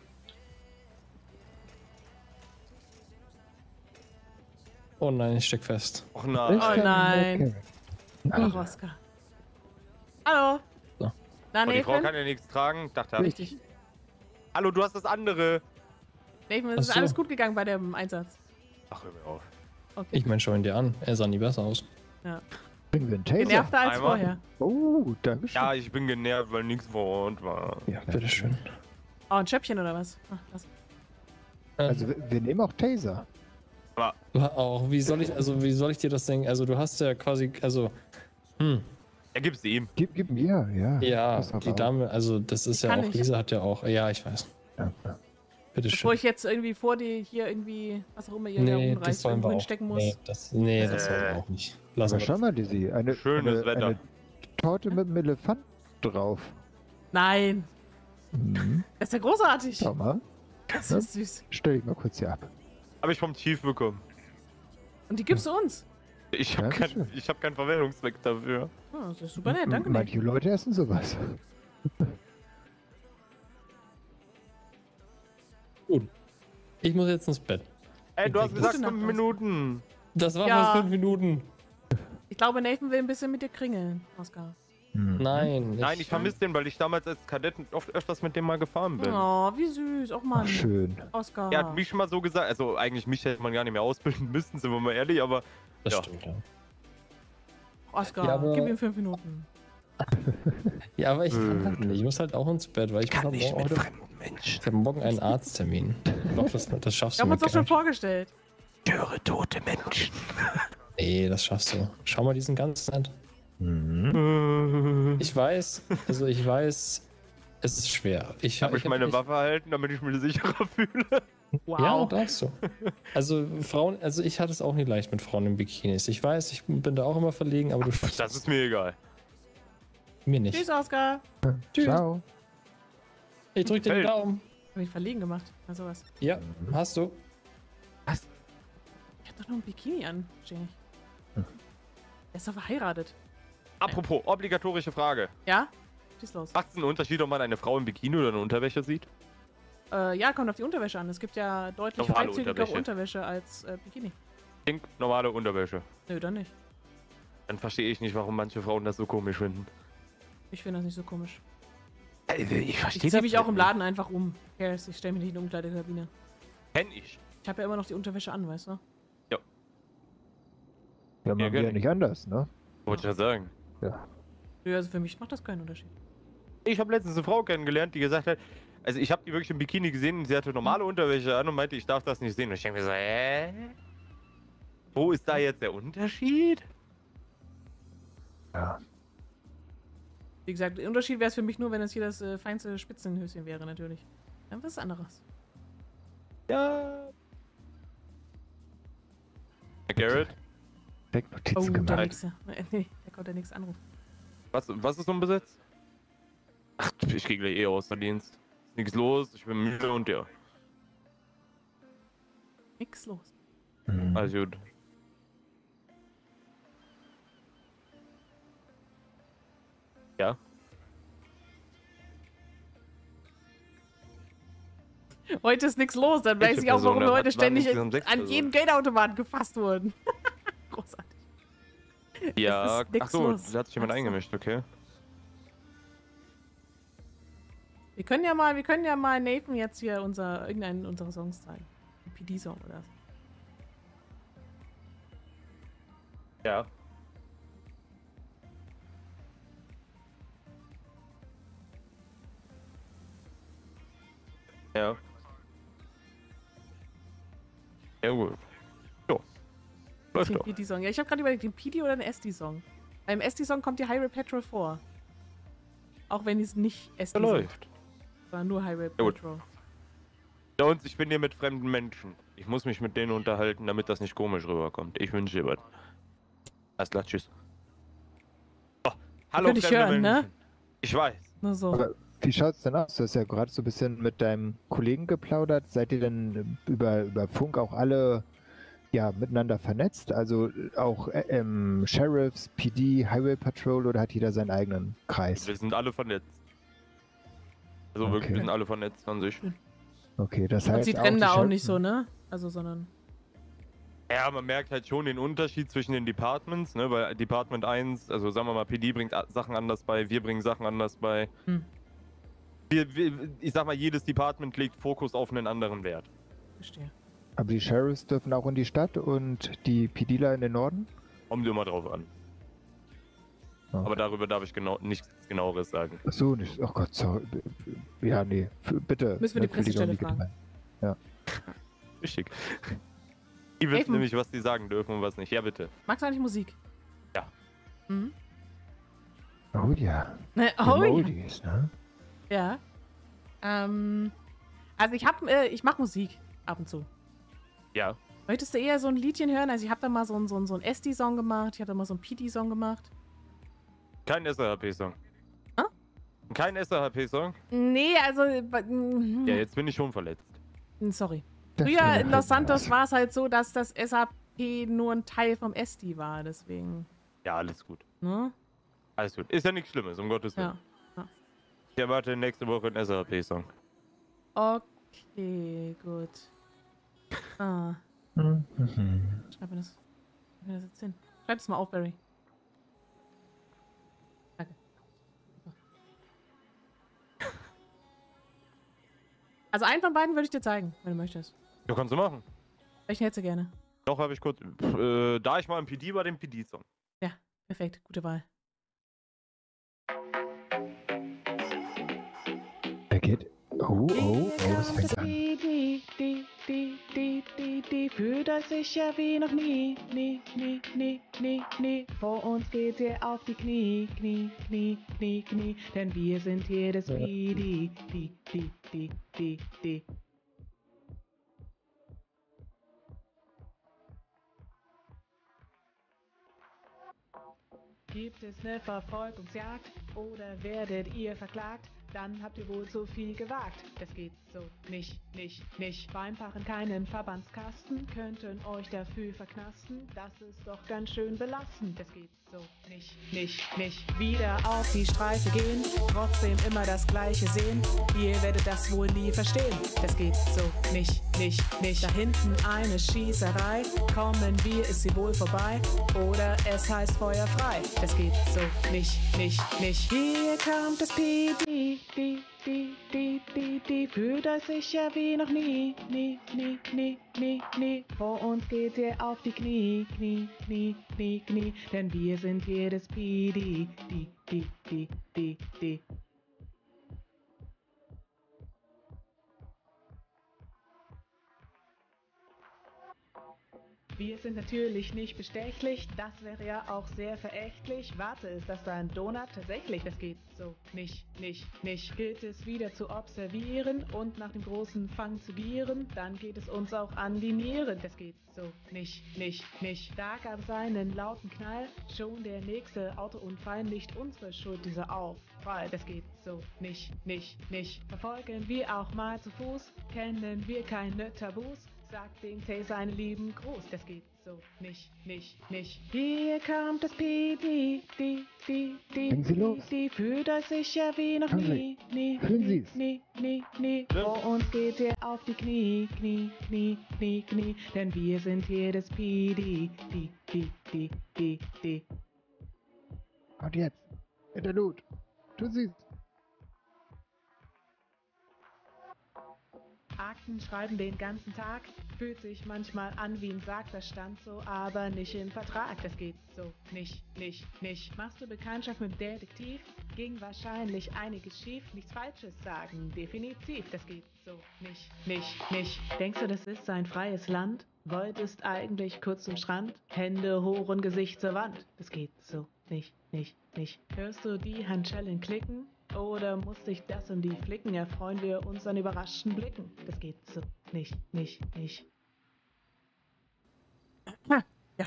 Oh nein, ich steck fest. Och na. Oh nein. Okay. Ach, Oscar. Hallo. So. Na, Aber die Frau Nathan? kann ja nichts tragen. Dachte, Richtig. hallo, du hast das andere. Nathan, es Ach ist so. alles gut gegangen bei dem Einsatz. Ach, hör mir auf. Okay. Ich meine, schau ihn dir an. Er sah nie besser aus. Bringen wir einen Taser. Genervter als Einmal. vorher. Oh, danke schön. Ja, ich bin genervt, weil nichts vor Ort war. Ja, Bitteschön. Oh, ein Schöppchen oder was? Ach, das. Also wir nehmen auch Taser. Aber auch, wie soll ich dir das denken? Also du hast ja quasi, Ja, gib's ihm. Gib mir, ja. ja, Pass auf die auf. Dame, also das ist ja Kann auch, ich. Lisa hat ja auch, ja, ich weiß. Ja, ja. Bevor Bitteschön. ich jetzt irgendwie vor dir hier irgendwie, was auch immer ihr Nee, da das rumreißt, sollen irgendwo wir auch. hinstecken muss. Nee, das sollen wir auch nicht. Lassen Aber wir schau das. mal, Lizzie. Eine Wetter. Torte mit einem Elefant drauf. Nein, Mhm. das ist ja großartig. Schau mal. Das ist süß. Stell dich mal kurz hier ab. Habe ich vom Chief bekommen. Und die gibst du uns. Ich habe Dankeschön. keinen Verwendungszweck dafür. Oh, das ist super nett, danke dir. Manche Leute essen sowas. Gut. Ich muss jetzt ins Bett. Ey, du hast Gute gesagt Nacht, 5 Oscar. Minuten. Das war Ja. fast 5 Minuten. Ich glaube, Nathan will ein bisschen mit dir kringeln, Oscar. Mhm. Nein. Nein, ich vermisse den, weil ich damals als Kadett oft öfters mit dem mal gefahren bin. Oh, wie süß. Och Mann, Ach, schön. Oscar. Er hat mich schon mal so gesagt, also eigentlich mich hätte man gar nicht mehr ausbilden müssen, sind wir mal ehrlich, aber Das ja. stimmt, ja. Oscar, Ja, aber- gib ihm 5 Minuten. Ja, aber ich kann halt nicht. Ich muss halt auch ins Bett, weil ich muss morgen heute. fremden Menschen. Ich habe morgen einen Arzttermin. Doch, das schaffst Wir du haben uns doch schon mit. vorgestellt. Höre tote Menschen. Nee, das schaffst du. Schau mal, die sind ganz nett. Mhm. Ich weiß, es ist schwer. Habe ich meine Waffe halten, damit ich mich sicherer fühle? Wow. Ja, darfst du. Also Frauen, also ich hatte es auch nie leicht mit Frauen in Bikinis. Ich weiß, ich bin da auch immer verlegen, aber du schaffst Das es. ist mir egal. Mir nicht. Tschüss, Oscar. Tschüss. Ciao. Ich drück dir den Fällt. Daumen. Hab ich verlegen gemacht. Na sowas. Ja, hast du. Was? Ich hab doch nur ein Bikini an, Jenny. Hm. Er ist doch verheiratet. Apropos, obligatorische Frage. Ja? Schieß los. Macht es einen Unterschied, ob man eine Frau im Bikini oder in Unterwäsche sieht? Ja, kommt auf die Unterwäsche an. Es gibt ja deutlich Normale freizügigere Unterwäsche. Unterwäsche als Bikini. Pink, normale Unterwäsche. Nö, dann nicht. Dann verstehe ich nicht, warum manche Frauen das so komisch finden. Ich finde das nicht so komisch. Ich Ich verstehe ziehe mich auch im Laden einfach um. Cares, ich stelle mich nicht in die Umkleidekabine. Kenn ich. Ich habe ja immer noch die Unterwäsche an, weißt du? Ja, Ja, machen wir gerne. ja nicht anders, ne? Wollte ich ja sagen. Ja. Nö, also für mich macht das keinen Unterschied. Ich habe letztens eine Frau kennengelernt, die gesagt hat, also ich habe die wirklich im Bikini gesehen und sie hatte normale Unterwäsche an und meinte, ich darf das nicht sehen. Und ich denke mir so, wo ist da jetzt der Unterschied? Ja. Wie gesagt, der Unterschied wäre es für mich nur, wenn es hier das feinste Spitzenhöschen wäre, natürlich. Dann was anderes. Ja. Garrett, Notizen Oh, der gemacht. nächste. Nee, da kommt der nächste Anruf. was ist unbesetzt? Ach, ich gehe gleich aus der Dienst. Ist nichts los, ich bin müde und ja. Nix los. Mhm. Alles gut. Ja. Heute ist nichts los, dann weiß Welche ich auch, warum Person? wir Da heute waren ständig insgesamt 6 an Personen. jeden Geldautomaten gefasst wurden. Großartig. Ja, ist nix ach so, los. da hat sich jemand Ach so. eingemischt, okay. Wir können ja mal Nathan jetzt hier irgendeinen unserer Songs zeigen. Ein PD-Song oder so. Ja. Ja. Ja gut. Jo. Läuft Den doch. PD-Song. Ja, ich habe gerade überlegt, den PD oder den SD-Song. Beim SD-Song kommt die Highway Patrol vor. Auch wenn es nicht SD sind, Läuft. sondern nur Highway Ja, gut. Patrol. Ja, und ich bin hier mit fremden Menschen. Ich muss mich mit denen unterhalten, damit das nicht komisch rüberkommt. Ich wünsche dir was. Alles klar, tschüss. Oh, hallo, Könnte ich fremde hören, ne? Menschen. Ich weiß. Nur so. Aber wie schaut's denn aus? Du hast ja gerade so ein bisschen mit deinem Kollegen geplaudert. Seid ihr denn über Funk auch alle miteinander vernetzt? Also auch Sheriffs, PD, Highway Patrol oder hat jeder seinen eigenen Kreis? Wir sind alle vernetzt. Also wirklich, Okay. wir sind alle vernetzt an sich. Okay, das Und heißt sie trennen die da auch Sheriff- nicht so, ne? Also, sondern. Ja, man merkt halt schon den Unterschied zwischen den Departments, ne? Weil Department 1, also sagen wir mal, PD bringt Sachen anders bei, wir bringen Sachen anders bei. Hm. Ich sag mal, jedes Department legt Fokus auf einen anderen Wert. Verstehe. Aber die Sheriffs dürfen auch in die Stadt und die PDler in den Norden? Kommt immer drauf an. Okay. Aber darüber darf ich nichts genaueres sagen. Ach so, nicht. Oh Gott, sorry. Ja, nee, bitte. Müssen wir die natürlich Pressestelle auch nicht fragen. gemein. Richtig. Die wissen Nathan. nämlich, was die sagen dürfen und was nicht. Ja, bitte. Magst du eigentlich Musik? Ja. Mhm. Oh ja. Ne, Die oh ja. Moldies, ne? Ja. Also ich mache Musik ab und zu. Ja. Möchtest du eher so ein Liedchen hören? Also ich habe da mal so einen SD-Song gemacht, ich habe da mal so einen PD-Song gemacht. Kein SRHP-Song. Ah? Kein SRHP-Song? Nee, also... Ja, jetzt bin ich schon verletzt. Sorry. Das Früher war in Los Santos war es halt so, dass das SAP nur ein Teil vom SD war, deswegen. Ja, alles gut. Ne? Alles gut. Ist ja nichts Schlimmes, um Gottes Willen. Ja. Ich erwarte nächste Woche einen SRHP-Song. Okay, gut. Ah, Mhm. schreib mir das jetzt hin. Schreib das mal auf, Barry. Danke. Super. Also einen von beiden würde ich dir zeigen, wenn du möchtest. Ja, kannst du machen. Welchen hättest du gerne? Noch habe ich kurz. Da ich mal im PD war, den PD-Song. Ja, perfekt. Gute Wahl. Der geht. Oh, das fängt an. Die fühlt euch sicher wie noch nie. Vor uns geht ihr auf die Knie. Denn wir sind hier das PD. Gibt es eine Verfolgungsjagd oder werdet ihr verklagt? dann habt ihr wohl zu viel gewagt. Das geht so nicht. Beim Fahren keinen Verbandskasten, könnten euch dafür verknasten. Das ist doch ganz schön belastend. Das geht so nicht. Wieder auf die Streife gehen, trotzdem immer das Gleiche sehen. Ihr werdet das wohl nie verstehen. Das geht so nicht. Da hinten eine Schießerei, kommen wir, ist sie wohl vorbei? Oder es heißt Feuer frei. Das geht so nicht. Hier kommt das PD, die fühlt euch sicher wie noch nie. Vor uns geht ihr auf die Knie. Denn wir sind hier das PD, die. Wir sind natürlich nicht bestechlich, das wäre ja auch sehr verächtlich. Warte, ist das da ein Donut? Tatsächlich, das geht so nicht. Gilt es wieder zu observieren und nach dem großen Fang zu gieren, dann geht es uns auch an die Nieren. Das geht so nicht. Da gab es einen lauten Knall, schon der nächste Autounfall, nicht unsere Schuld, dieser Aufprall. Das geht so nicht. Verfolgen wir auch mal zu Fuß, kennen wir keine Tabus. Sagt dem Tay seinen lieben Gruß, das geht so nicht. Hier kommt das PD, Bringen Sie los. die fühlt euch sicher wie noch nie. Fühlen Sie's. Vor uns geht ihr auf die Knie. Denn wir sind hier das PD, die. Und jetzt, Interlude. Tun Sie's. Akten schreiben den ganzen Tag, fühlt sich manchmal an wie ein Sarg, das stand so, aber nicht im Vertrag, das geht so nicht. Machst du Bekanntschaft mit dem Detektiv, ging wahrscheinlich einiges schief, nichts Falsches sagen, definitiv, das geht so nicht. Denkst du, das ist ein freies Land? Wolltest eigentlich kurz zum Strand, Hände hoch und Gesicht zur Wand, das geht so nicht. Hörst du die Handschellen klicken? Oder muss dich das und die flicken? Erfreuen wir uns an überraschten Blicken. Das geht so nicht. Ja.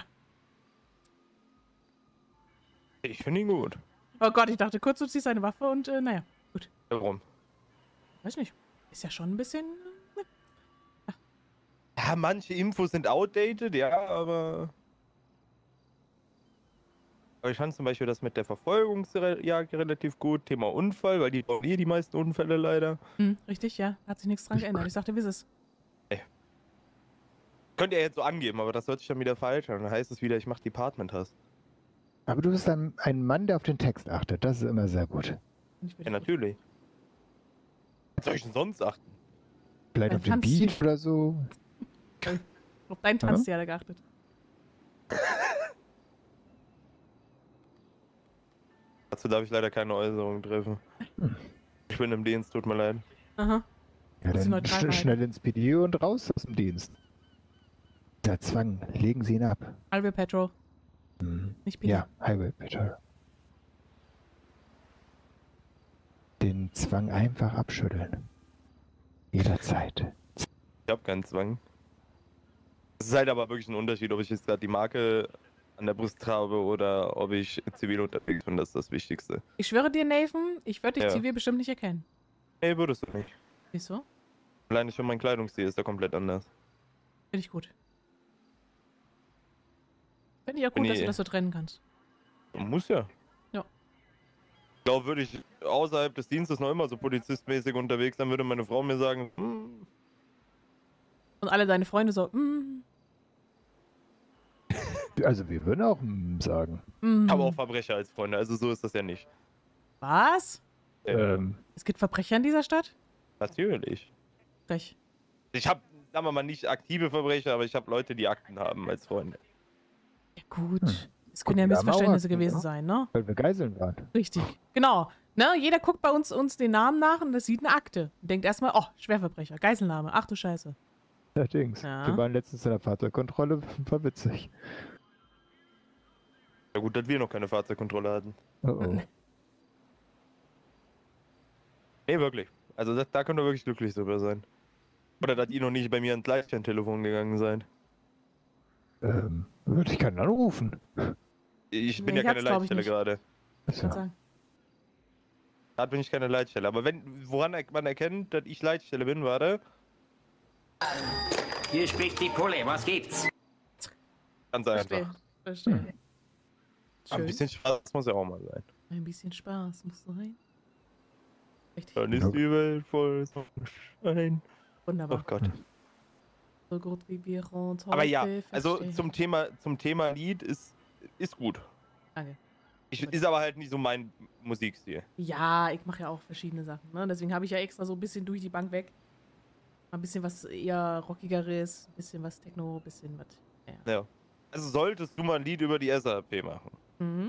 Ich finde ihn gut. Oh Gott, ich dachte kurz, du ziehst eine Waffe und naja, gut. Warum? Weiß nicht. Ist ja schon ein bisschen... Ja, manche Infos sind outdated, ja, aber ich fand zum Beispiel das mit der Verfolgungsjagd relativ gut. Thema Unfall, weil die bauen die meisten Unfälle leider. Richtig, ja. Hat sich nichts dran geändert. Ich sagte, wie ist es? Könnt ihr jetzt so angeben, aber das hört sich dann wieder falsch an. Dann heißt es wieder, ich mach Department Hass. Aber du bist ein Mann, der auf den Text achtet. Das ist immer sehr gut. Ja, natürlich. Was soll ich denn sonst achten? Vielleicht Ein auf den Tanzstil. Beat oder so. Auf deinen Tanz, hat er geachtet. Dazu darf ich leider keine Äußerung treffen. Ich bin im Dienst, tut mir leid. Aha. Ja, Muss ich dann neutral bleiben. schnell ins PD und raus aus dem Dienst. Der Zwang, legen Sie ihn ab. Highway Patrol. Nicht PD. Ja, Highway Patrol. Den Zwang einfach abschütteln. Jederzeit. Ich habe keinen Zwang. Es ist halt aber wirklich ein Unterschied, ob ich jetzt gerade die Marke an der Brust habe oder ob ich zivil unterwegs bin. Das ist das Wichtigste. Ich schwöre dir, Nathan, ich würde dich Ja. zivil bestimmt nicht erkennen. Nee, würdest du nicht. Wieso? Alleine schon mein Kleidungsstil ist da komplett anders. Finde ich gut. Finde ich ja gut, Nee. dass du das so trennen kannst. Muss ja. Ja. Ich glaube, würde ich außerhalb des Dienstes noch immer so polizistmäßig unterwegs sein, würde meine Frau mir sagen, Und alle deine Freunde so, Also wir würden auch sagen. aber auch Verbrecher als Freunde, also so ist das ja nicht. Was? Ähm, Es gibt Verbrecher in dieser Stadt? Natürlich. Frech. Ich habe, sagen wir mal, nicht aktive Verbrecher, aber ich habe Leute, die Akten haben als Freunde. Ja gut. Es Gut, können ja wir haben auch Missverständnisse Akten, gewesen ja. sein, ne? weil wir Geiseln waren. Richtig. Genau. Ne? Jeder guckt bei uns den Namen nach und das sieht eine Akte. Und denkt erstmal, oh, Schwerverbrecher, Geiselnahme, ach du Scheiße. Allerdings. Ja. Wir waren letztens in der Fahrzeugkontrolle, war witzig. Ja gut, dass wir noch keine Fahrzeugkontrolle hatten. Oh oh. Nee, wirklich. Also da könnt ihr wirklich glücklich drüber sein. Oder dass ihr noch nicht bei mir ans Leichttelefon gegangen seid. Würde ich keinen anrufen. Ich bin Nee, ja keine ich hab's, glaub ich, Leitstelle nicht. gerade. Ich kann sagen. Da bin ich keine Leitstelle. Aber woran man erkennt, dass ich Leitstelle bin, warte. Hier spricht die Pulle, was gibt's? Ganz Verstehe. einfach. Verstehe. Ein Schön. bisschen Spaß muss ja auch mal sein. Ein bisschen Spaß muss sein. Richtig. Dann ist die Welt voll Sonnenschein. Wunderbar. Oh Gott. So gut wie wir uns heute Aber ja, also verstehen. zum Thema Lied ist gut. Danke. Ist aber halt nicht so mein Musikstil. Ja, ich mache ja auch verschiedene Sachen. Ne? Deswegen habe ich ja extra so ein bisschen durch die Bank weg. Mal ein bisschen was eher rockigeres, ein bisschen was Techno, ein bisschen was. Ja. Ja. Also solltest du mal ein Lied über die SAP machen, Mhm.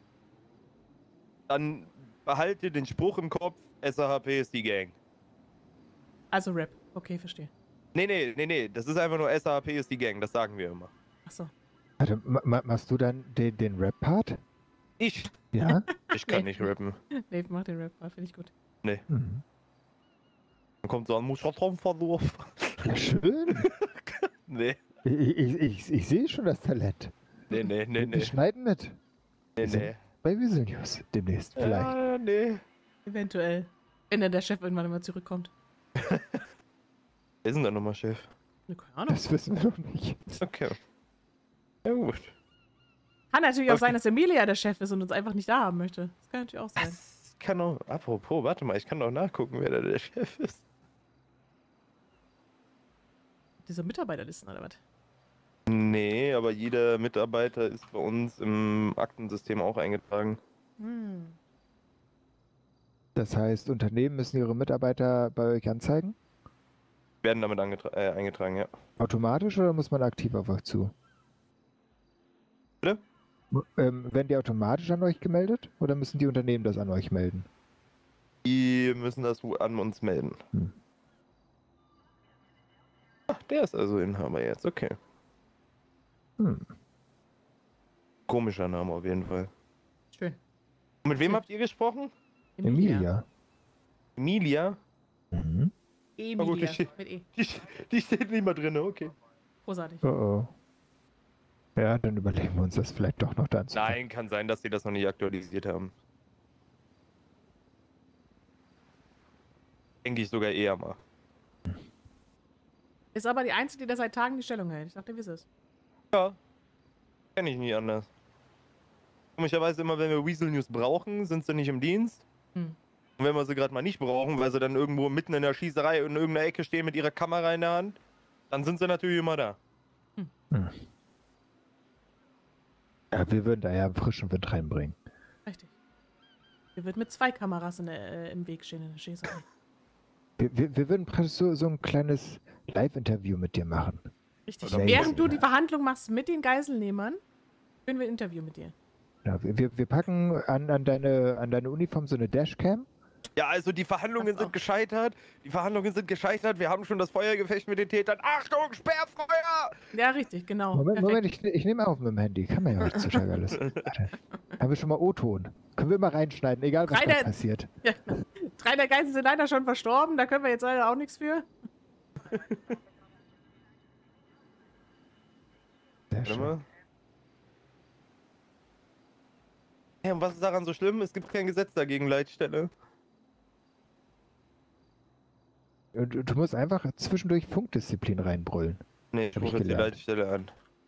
dann behalte den Spruch im Kopf, SAP ist die Gang. Also Rap. Okay, verstehe. Nee, das ist einfach nur SAP ist die Gang, das sagen wir immer. Achso. Warte, machst du dann den Rap-Part? Ich Ja? kann Nee. nicht rappen. Dave macht den Rap, finde ich gut. Mhm. Dann kommt so ein Muscheltraumverwurf. Ja, schön. Nee, Ich sehe schon das Talent. nee. Wir schneiden mit. Nee. Bei Visual News demnächst vielleicht. Ja, nee. Eventuell. Wenn dann der Chef irgendwann mal zurückkommt. Wer ist denn da nochmal Chef? Ne, keine Ahnung. Das wissen wir noch nicht. Okay. Ja gut. Kann natürlich auch Okay. sein, dass Emilia der Chef ist und uns einfach nicht da haben möchte. Das kann natürlich auch sein. Das kann auch, apropos, warte mal, ich kann doch nachgucken, wer da der Chef ist. Diese Mitarbeiterlisten oder was? Nee, aber jeder Mitarbeiter ist bei uns im Aktensystem auch eingetragen. Hm. Das heißt, Unternehmen müssen ihre Mitarbeiter bei euch anzeigen? Werden damit eingetragen, ja. Automatisch oder muss man aktiv auf euch zu? Bitte? Werden die automatisch an euch gemeldet oder müssen die Unternehmen das an euch melden? Die müssen das an uns melden. Hm. Ach, der ist also Inhaber jetzt, okay. Hm. Komischer Name auf jeden Fall. Schön. Und mit wem habt ihr gesprochen? Emilia. Emilia? Mhm. Na gut, Emilia. Mit E. Die steht nicht mal drin, okay. Großartig. Oh oh. Ja, dann überlegen wir uns das vielleicht doch noch dann zu. Nein, kann sein, dass sie das noch nicht aktualisiert haben. Denke ich sogar eher mal. Ist aber die Einzige, die da seit Tagen die Stellung hält. Ich dachte, wie ist es? Ja. Kenn ich nie anders. Komischerweise immer, wenn wir Weasel News brauchen, sind sie nicht im Dienst. Hm. Und wenn wir sie gerade mal nicht brauchen, weil sie dann irgendwo mitten in der Schießerei in irgendeiner Ecke stehen mit ihrer Kamera in der Hand, dann sind sie natürlich immer da. Hm. Ja, wir würden da ja frischen Wind reinbringen. Richtig. Wir wird mit 2 Kameras im Weg stehen in der Schießerei. Wir würden praktisch so ein kleines Live-Interview mit dir machen. Richtig. Oder Während du Mason. die Verhandlung machst mit den Geiselnehmern, führen wir ein Interview mit dir. Ja, wir packen an deine Uniform so eine Dashcam. Ja, also die Verhandlungen Passt sind auf. gescheitert. Wir haben schon das Feuergefecht mit den Tätern. Achtung, Sperrfeuer! Ja, richtig, genau. Moment, ich nehme auf mit dem Handy. Kann man ja heutzutage alles. Warte. Haben wir schon mal O-Ton. Können wir immer reinschneiden, egal was Rainer- da passiert. Ja, 3 der Geiseln sind leider schon verstorben, da können wir jetzt leider auch nichts für. Sehr Warte schön. mal. Hey, und was ist daran so schlimm? Es gibt kein Gesetz dagegen, Leitstelle. Du musst einfach zwischendurch Funkdisziplin reinbrüllen. Nee, ich Hab ich rufe jetzt die gelernt. Leitstelle an.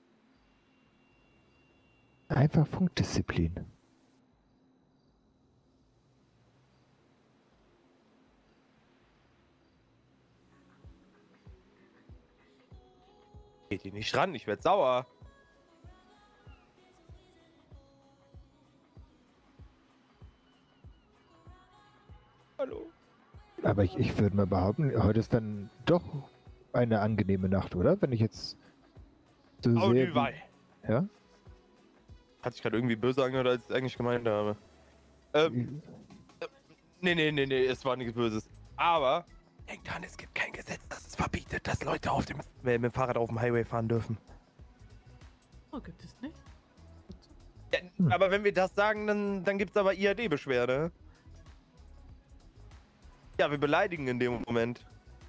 Einfach Funkdisziplin. Geht die nicht ran, ich werd sauer. Hallo. Aber ich würde mal behaupten, heute ist dann doch eine angenehme Nacht, oder? Wenn ich jetzt so Oh, sehe. die Wei. Ja? Hat sich gerade irgendwie böse angehört, als ich es eigentlich gemeint habe. Nee, es war nichts Böses. Aber, denkt dran, es gibt kein Gesetz, das es verbietet, dass Leute mit dem Fahrrad auf dem Highway fahren dürfen. Oh, gibt es nicht? Ja, aber wenn wir das sagen, dann gibt es aber IAD-Beschwerde. Ja, wir beleidigen in dem Moment.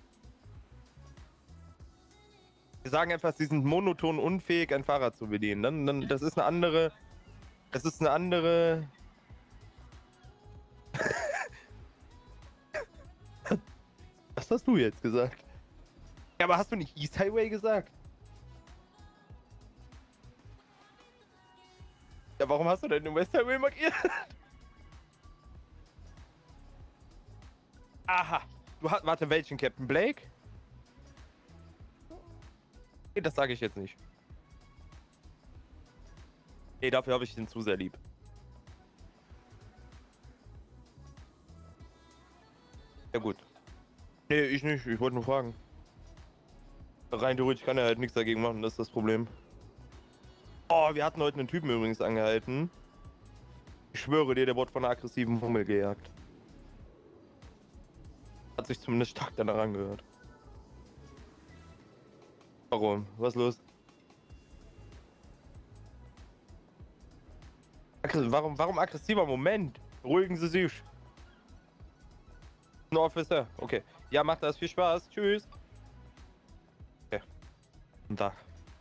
Wir sagen einfach, sie sind monoton unfähig, ein Fahrrad zu bedienen. Dann das ist eine andere. Das ist eine andere. Das hast du jetzt gesagt. Ja, aber hast du nicht East Highway gesagt? Ja, warum hast du denn den West Highway markiert? Aha. Du hast. Warte, welchen Captain Blake? Nee, das sage ich jetzt nicht. Nee, dafür habe ich den zu sehr lieb. Ja gut. Nee, ich nicht. Ich wollte nur fragen. Rein theoretisch kann er halt nichts dagegen machen, das ist das Problem. Oh, wir hatten heute einen Typen übrigens angehalten. Ich schwöre dir, der wurde von einer aggressiven Hummel gejagt. Hat sich zumindest stark danach angehört. Warum? Was ist los? Warum aggressiver? Moment. Beruhigen Sie sich. Ein Officer. Okay. Ja, macht das. Viel Spaß. Tschüss. Okay. Und da.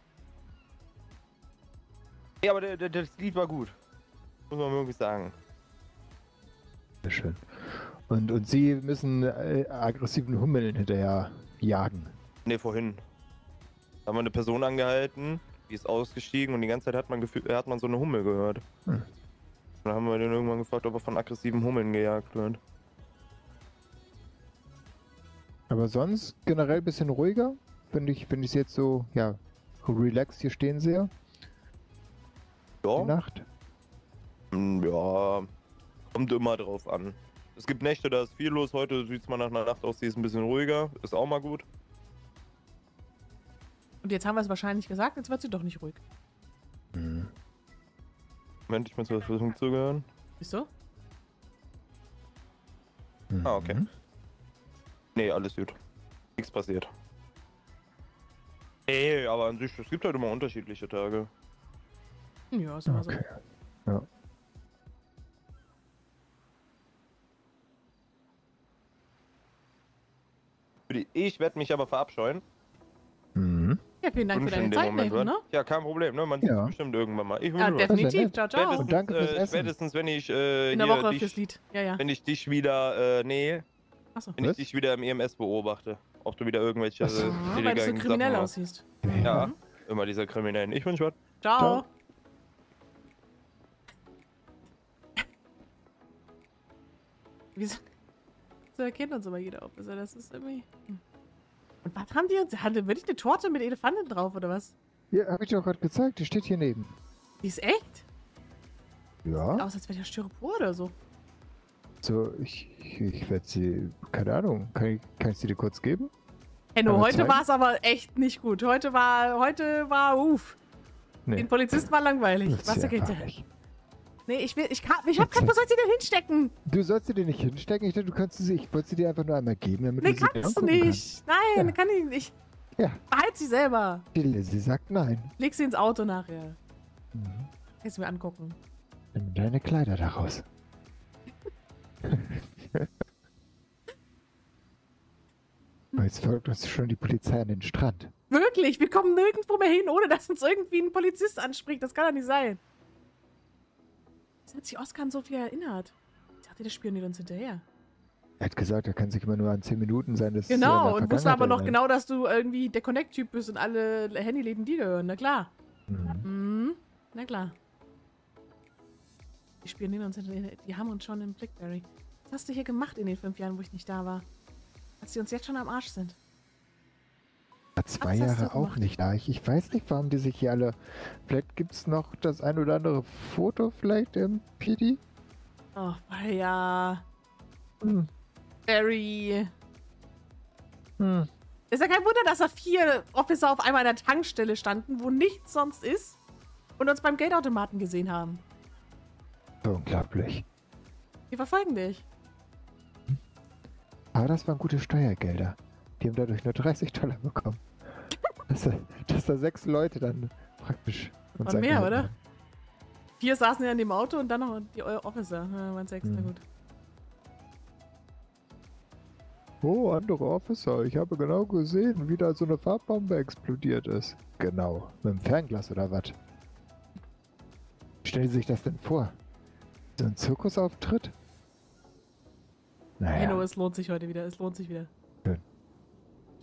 Ja, aber das Lied war gut. Muss man wirklich sagen. Sehr schön. Und Sie müssen aggressiven Hummeln hinterher jagen. Ne, vorhin. Da haben wir eine Person angehalten, die ist ausgestiegen und die ganze Zeit hat man so eine Hummel gehört. Hm. Dann haben wir den irgendwann gefragt, ob er von aggressiven Hummeln gejagt wird. Aber sonst generell ein bisschen ruhiger. Finde ich es jetzt so, ja, relaxed hier stehen sehe. Die Ja. Nacht. Ja, kommt immer drauf an. Es gibt Nächte, da ist viel los. Heute sieht es mal nach einer Nacht aus, die ist ein bisschen ruhiger. Ist auch mal gut. Und jetzt haben wir es wahrscheinlich gesagt, jetzt wird sie doch nicht ruhig. Mhm. Moment, ich muss versuchen zu hören. Wieso? Ah, okay. Mhm. Nee, alles gut. Nichts passiert. Nee, aber an sich, es gibt halt immer unterschiedliche Tage. Ja, ist immer so. Okay. Ja. Ich werde mich aber verabscheuen. Mhm. Ja, vielen Dank für Wünsche deine in dem Zeit, Moment, Nathan, ne? Ja, kein Problem, ne? Man sieht Ja. sich bestimmt irgendwann mal. Ich Ja, wünsche definitiv. nett. Ciao, ciao. Und danke fürs Essen. spätestens wenn ich In hier der Woche dich, fürs Lied. Ja, ja. wenn ich dich wieder, Achso. wenn ich Was? dich wieder im EMS beobachte, ob du wieder irgendwelche Ach so. Weil du so illegalen kriminell Sachen machst. aussiehst. Ja, Mhm. immer dieser Kriminellen. Ich wünsche was. Ciao. Ciao. Wieso? So erkennt uns aber jeder Officer. Das ist irgendwie. Und was haben die uns? Haben die wirklich eine Torte mit Elefanten drauf oder was? Ja, habe ich dir auch gerade gezeigt. Die steht hier neben. Die ist echt? Ja. Aus, als wäre der Styropor oder so. So, ich werde sie, keine Ahnung, kann ich sie dir kurz geben? Henno, Kann man heute zeigen? war es aber echt nicht gut. Heute war, uff. Nee. Den Polizist war langweilig. Nutzt Was sie geht einfach denn? nicht. Nee, ich hab grad, wo soll sie denn hinstecken? Du sollst sie dir nicht hinstecken. Ich dachte, du kannst sie, ich wollte sie dir einfach nur einmal geben, damit Nee, du sie dir kannst du angucken nicht. Nein, Ja. kann ich nicht. Ja. Behalt sie selber. kannst. Sie sagt nein. Leg sie ins Auto nachher. Mhm. Kannst du mir angucken. Nimm deine Kleider daraus. Oh, jetzt folgt uns schon die Polizei an den Strand. Wirklich, wir kommen nirgendwo mehr hin, ohne dass uns irgendwie ein Polizist anspricht. Das kann doch nicht sein. Wieso hat sich Oskar an so viel erinnert? Ich dachte, der spioniert uns hinterher. Er hat gesagt, er kann sich immer nur an 10 Minuten seines Genau, und wusste aber noch erinnern. genau, dass du irgendwie der Connect-Typ bist und alle Handyleben dir gehören. Na klar. Mhm. Mhm. Na klar. Die spionieren uns hinterher. Die haben uns schon im Blick, Barry. Was hast du hier gemacht in den 5 Jahren, wo ich nicht da war? Als die uns jetzt schon am Arsch sind. War 2 Was hast du Jahre auch gemacht? nicht da. Ich weiß nicht, warum die sich hier alle... Vielleicht gibt es noch das ein oder andere Foto vielleicht im PD? Oh, ja. Hm. Barry. Hm. Ist ja kein Wunder, dass da 4 Officer auf einmal an der Tankstelle standen, wo nichts sonst ist. Und uns beim Geldautomaten gesehen haben. Unglaublich. Die verfolgen dich. Aber das waren gute Steuergelder. Die haben dadurch nur $30 bekommen. dass da 6 Leute dann praktisch uns Und mehr, angehalten oder? haben. 4 saßen ja in dem Auto und dann noch die Officer. Ja, waren 6, na Mhm. gut. Oh, andere Officer. Ich habe genau gesehen, wie da so eine Farbbombe explodiert ist. Genau. Mit dem Fernglas oder was? Stellen Sie sich das denn vor? So ein Zirkusauftritt? Henno, Naja, es lohnt sich heute wieder. Es lohnt sich wieder. schön.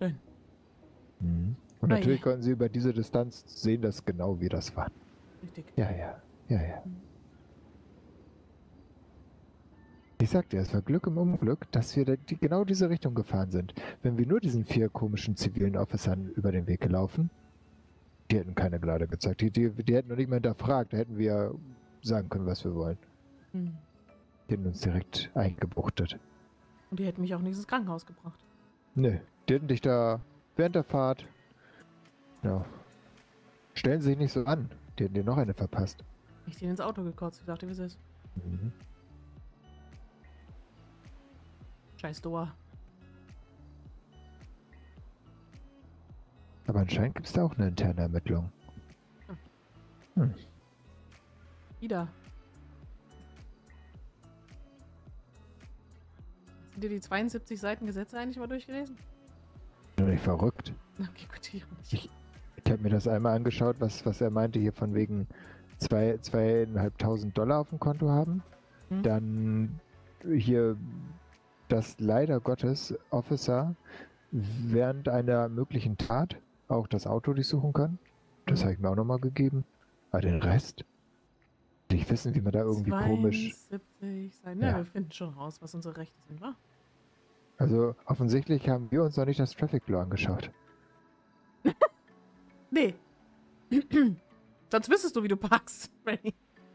Schön. Mhm. Und Ah, natürlich je. konnten sie über diese Distanz sehen, dass genau wir das waren. Richtig. Ja. Ich sagte, es war Glück im Unglück, dass wir genau diese Richtung gefahren sind. Wenn wir nur diesen 4 komischen zivilen Officern über den Weg gelaufen, die hätten keine Gnade gezeigt. Die hätten noch nicht mal hinterfragt. Da hätten wir sagen können, was wir wollen. Hm. Die hätten uns direkt eingebuchtet. Und die hätten mich auch nicht ins Krankenhaus gebracht. Nö, die hätten dich da während der Fahrt... Ja. Stellen Sie sich nicht so an. Die hätten dir noch eine verpasst. Ich den ins Auto gekotzt. Ich dachte, wie es ist. Mhm. Scheiß Doa. Aber anscheinend gibt es da auch eine interne Ermittlung. Wieder. Sind dir die 72 Seiten Gesetze eigentlich mal durchgelesen? Bin doch nicht verrückt. Okay, gut, hier nicht. Ich habe mir das einmal angeschaut, was er meinte, hier von wegen 2.500 $ auf dem Konto haben. Hm? Dann hier, dass leider Gottes Officer während einer möglichen Tat auch das Auto durchsuchen können. Das habe ich mir auch nochmal gegeben. Aber den Rest? Will ich wissen, wie man da irgendwie komisch... 72 Seiten. Ja, Ja. wir finden schon raus, was unsere Rechte sind, wa? Also offensichtlich haben wir uns noch nicht das Traffic Law angeschaut. Nee. Sonst wüsstest du, wie du parkst, Benny.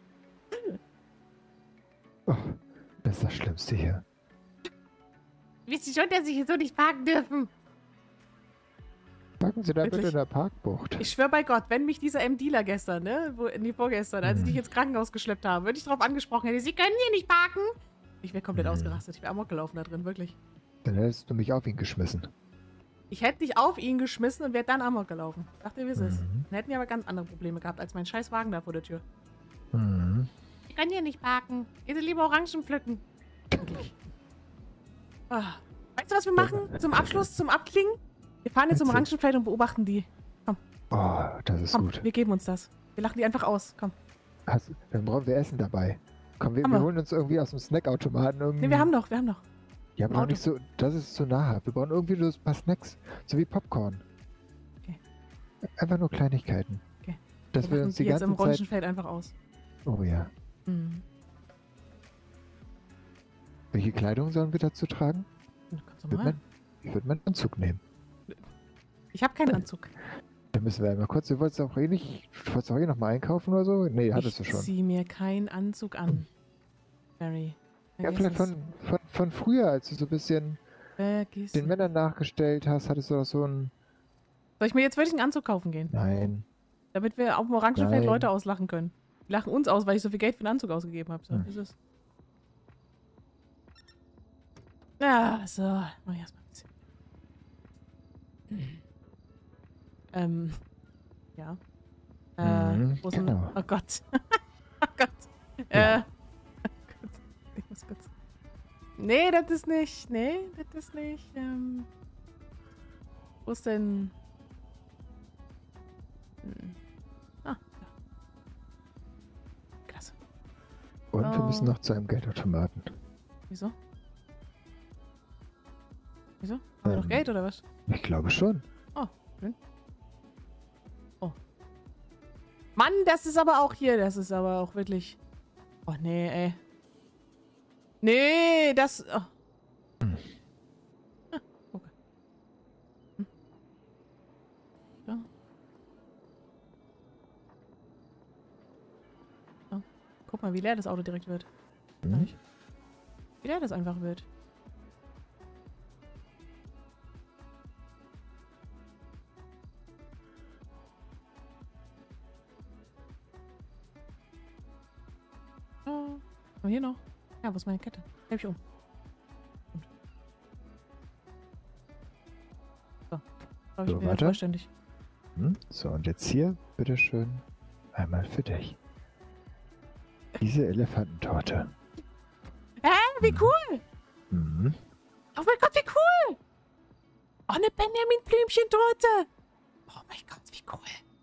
Oh, das ist das Schlimmste hier. Wisst ihr schon, dass sie hier so nicht parken dürfen? Packen Sie da bitte Wirklich? in der Parkbucht. Ich schwör bei Gott, wenn mich dieser M-Dealer gestern, ne, vorgestern, als ich dich ins Krankenhaus geschleppt habe, würde ich darauf angesprochen hätte, Sie können hier nicht parken. Ich wäre komplett ausgerastet. Ich wäre amok gelaufen da drin, wirklich. Dann hättest du mich auf ihn geschmissen. Ich hätte dich auf ihn geschmissen und wäre dann amok gelaufen. Sagt ihr, wie es ist. Mhm. Dann hätten wir aber ganz andere Probleme gehabt, als mein scheiß Wagen da vor der Tür. Mhm. Sie können hier nicht parken. Gehen Sie lieber Orangen pflücken. Wirklich. Ah. Weißt du, was wir machen? Zum Abschluss, zum Abklingen? Wir fahren jetzt zum Erzähl. Orangenfeld und beobachten die. Oh, das ist Komm, gut. wir geben uns das. Wir lachen die einfach aus. Komm. Dann brauchen wir Essen dabei. Komm, wir Hammer. holen uns irgendwie aus dem Snackautomaten irgendwie. Nee, wir haben noch. Ja, aber noch Auto. nicht so. Das ist zu nah. Wir brauchen irgendwie so ein paar Snacks. So wie Popcorn. Okay. Einfach nur Kleinigkeiten. Okay. Dass wir lachen uns die die jetzt im ganze Zeit. Orangenfeld einfach aus. Oh ja. Mhm. Welche Kleidung sollen wir dazu tragen? Kannst du mal. Ich würde meinen Anzug nehmen. Ich habe keinen Anzug. Dann müssen wir einmal kurz. Du wolltest auch eh nicht. Du wolltest auch eh noch mal einkaufen oder so? Nee, hattest du Ich schon. zieh mir keinen Anzug an. Barry. Ja, Vergiss vielleicht es. von früher, als du so ein bisschen Vergiss den es. Männern nachgestellt hast, hattest du doch so ein. Soll ich mir jetzt wirklich einen Anzug kaufen gehen? Nein. Damit wir auf dem Orangenfeld Nein. Leute auslachen können. Die lachen uns aus, weil ich so viel Geld für einen Anzug ausgegeben habe. So, ist es. Ja, so. Mach ich erstmal ein bisschen. Ja. Wo ist denn... genau. Oh Gott. Oh Gott. Ja. Oh Gott. Ich muss kurz... Nee, das ist nicht... Nee, das ist nicht... Wo ist denn... Ah, ja. Klasse. Und wir Oh. müssen noch zu einem Geldautomaten. Wieso? Wieso? Haben wir noch Ähm. Geld oder was? Ich glaube schon. Oh, schön. Oh. Mann, das ist aber auch hier. Das ist aber auch wirklich... Oh, nee, ey. Nee, das... Oh. Ah, okay. Ja. Oh. Guck mal, wie leer das Auto direkt wird. Hm? Wie leer das einfach wird. Aber hier noch. Ja, wo ist meine Kette? Helf ich um. Gut. So. Glaube ich, So, bin weiter. vollständig. So, und jetzt hier, bitteschön, einmal für dich. Diese Elefantentorte. Wie cool! Mhm. Oh mein Gott, wie cool! Oh, eine Benjamin-Blümchen-Torte! Oh mein Gott, wie cool!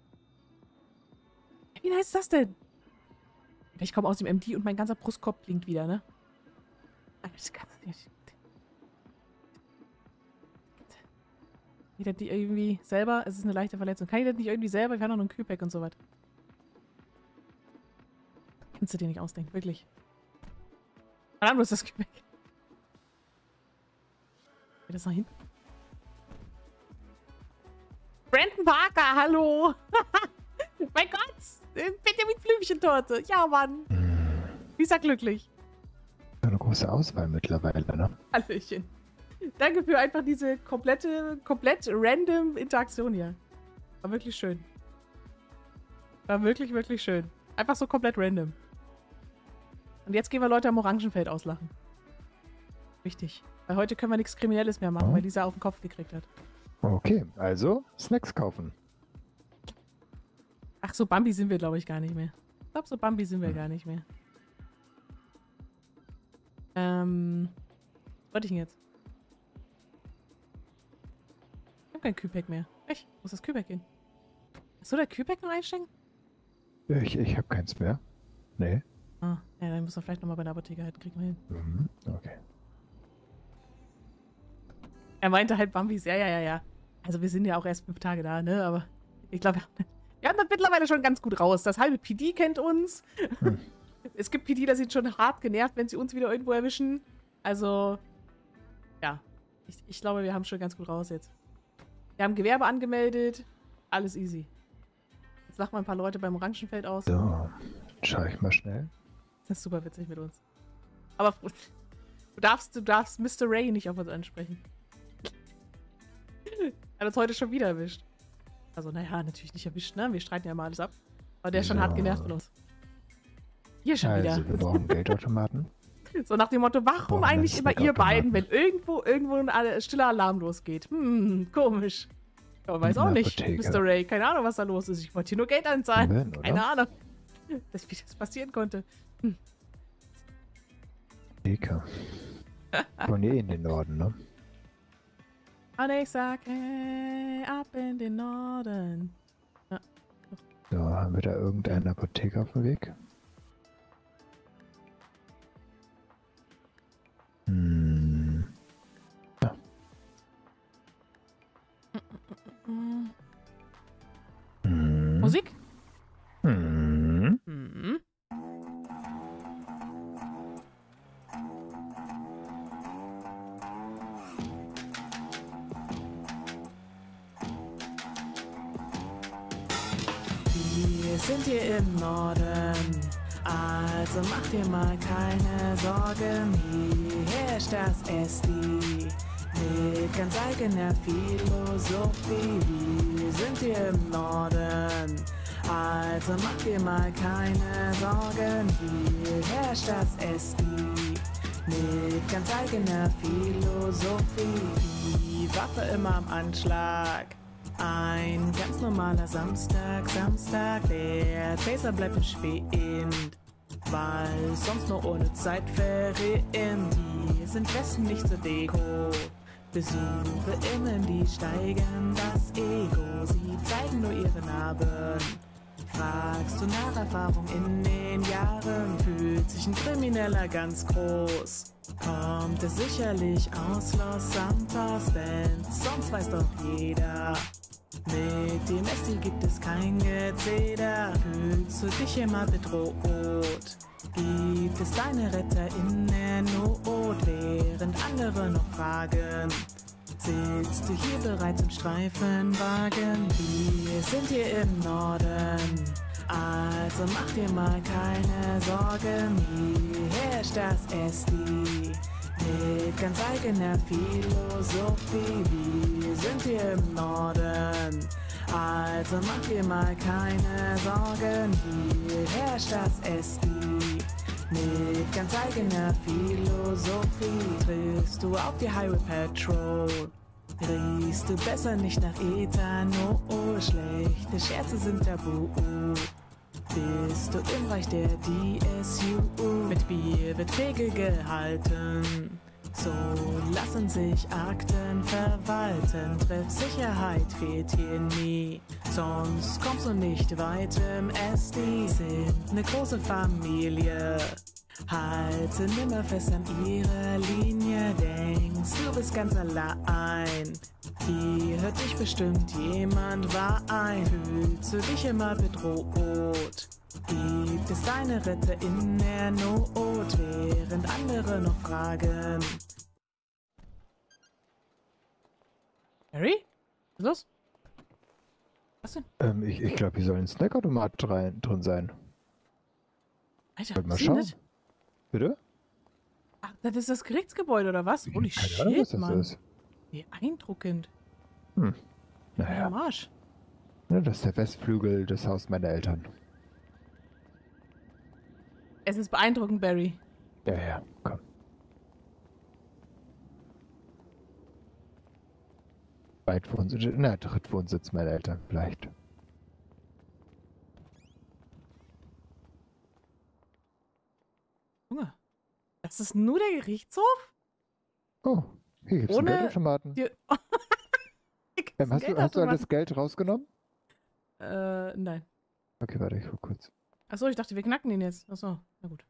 Wie nice ist das denn? Ich komme aus dem MD und mein ganzer Brustkorb blinkt wieder, ne? Das kannst du nicht. Ich hätte die irgendwie selber, es ist eine leichte Verletzung. Kann ich das nicht irgendwie selber? Wir haben noch einen Kühlpack und so was. Kannst du dir nicht ausdenken, wirklich. Verdammt, wo ist das Kühlpack? Geht das nach hinten? Brandon Parker, hallo! Mein Gott! Benjamin Blümchentorte. Ja, Mann. Lisa glücklich. Eine große Auswahl mittlerweile, ne? Hallöchen. Danke für einfach diese komplett random Interaktion hier. War wirklich schön. War wirklich, wirklich schön. Einfach so komplett random. Und jetzt gehen wir Leute am Orangenfeld auslachen. Wichtig. Weil heute können wir nichts Kriminelles mehr machen, weil Lisa auf den Kopf gekriegt hat. Okay, also Snacks kaufen. Ach, so Bambi sind wir, glaube ich, gar nicht mehr. Ich glaube, so Bambi sind wir gar nicht mehr. Was wollte ich denn jetzt? Ich habe kein Kühlpack mehr. Echt? Wo ist das Kühlpack hin? Achso, der Kühlpack noch einstecken? Ich habe keins mehr. Nee. Ah, ja, dann muss er vielleicht nochmal bei der Apotheke halten. Kriegen wir hin. Mhm, okay. Er meinte halt Bambis. Ja. Also wir sind ja auch erst 5 Tage da, ne? Aber ich glaube, wir haben das mittlerweile schon ganz gut raus. Das halbe PD kennt uns. Es gibt PD, da sind schon hart genervt, wenn sie uns wieder irgendwo erwischen. Also, ja. Ich glaube, wir haben schon ganz gut raus jetzt. Wir haben Gewerbe angemeldet. Alles easy. Jetzt lachen mal ein paar Leute beim Orangenfeld aus. So, schau ich mal schnell. Das ist super witzig mit uns. Aber du darfst Mr. Ray nicht auf uns ansprechen. Hat uns heute schon wieder erwischt. Also, naja, natürlich nicht erwischt, ne? Wir streiten ja immer alles ab. Aber der ist schon hart genervt von uns. Hier schon wieder. Also, wir brauchen Geldautomaten. So nach dem Motto, warum eigentlich immer ihr beiden, wenn irgendwo ein stiller Alarm losgeht? Komisch. Aber weiß auch nicht, Mr. Ray. Keine Ahnung, was da los ist. Ich wollte hier nur Geld anzahlen. Keine Ahnung. Wie das passieren konnte. Eka. Von hier in den Norden, ne? Und ich sag, hey, ab in den Norden. Ja. So, haben wir da irgendeine Apotheke auf dem Weg? Ja. Musik? Mhm. Wir sind hier im Norden, also mach dir mal keine Sorgen. Hier herrscht das SD mit ganz eigener Philosophie. Wir sind hier im Norden, also mach dir mal keine Sorgen. Hier herrscht das SD mit ganz eigener Philosophie. Die Waffe immer am Anschlag. Ein ganz normaler Samstag, der Taser bleibt im Schwebend, weil sonst nur ohne Zeit verrinnt. Hier sind Westen nicht zur Deko, Besuche innen, die steigen das Ego, sie zeigen nur ihre Narben. Fragst du nach Erfahrung in den Jahren, fühlt sich ein Krimineller ganz groß. Kommt es sicherlich aus Los Santos, denn sonst weiß doch jeder. Mit dem SD gibt es kein Gezeder. Fühlst du dich immer bedroht? Gibt es deine Retter in der Not, während andere noch fragen? Sitzt du hier bereits im Streifenwagen? Wir sind hier im Norden, also mach dir mal keine Sorgen. Hier herrscht das SD mit ganz eigener Philosophie. Wir sind hier im Norden, also mach dir mal keine Sorgen. Hier herrscht das SD mit ganz eigener Philosophie. Triffst du auf die Highway Patrol, riechst du besser nicht nach Ethanol. Schlechte Scherze sind tabu. Bist du im Reich der DSU? Mit Bier wird Pegel gehalten. So lassen sich Akten verwalten. Treffsicherheit fehlt hier nie. Sonst kommst du nicht weit im SD. Sind ne große Familie. Halte nimmer fest an ihrer Linie, denkst du bist ganz allein. Hier hört dich bestimmt jemand ein, fühlst du dich immer bedroht. Gibt es deine Retter in der Not, während andere noch fragen. Harry? Was ist los? Was denn? Ich glaube, hier soll ein Snackautomat drin sein. Alter, Wollt mal was ist denn schauen. das? Bitte? Ach, das ist das Gerichtsgebäude, oder was? Holy Keine Ahnung, was shit, das Mann. ist. Beeindruckend. Hm. Ja. Naja, Marsch. ja, das ist der Westflügel des Hauses meiner Eltern. Es ist beeindruckend, Barry. Ja, komm. Drittwohnsitz meiner Eltern vielleicht. Junge. Das ist nur der Gerichtshof? Oh, hier gibt's einen Ohne Geldautomaten. Die- Hast du alles Geld rausgenommen? Nein. Okay, warte, ich guck kurz. Achso, ich dachte, wir knacken den jetzt. Achso, na gut.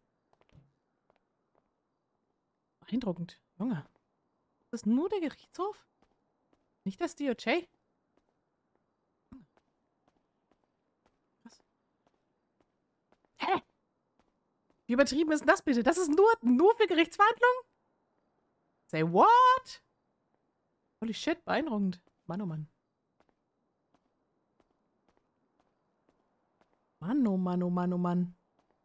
Beeindruckend. Junge. Das ist nur der Gerichtshof? Nicht das DOJ? Was? Hä? Wie übertrieben ist denn das bitte? Das ist nur für Gerichtsverhandlungen? Say what? Holy shit, beeindruckend. Mann, oh Mann. Mann, oh Mann, oh Mann, oh Mann.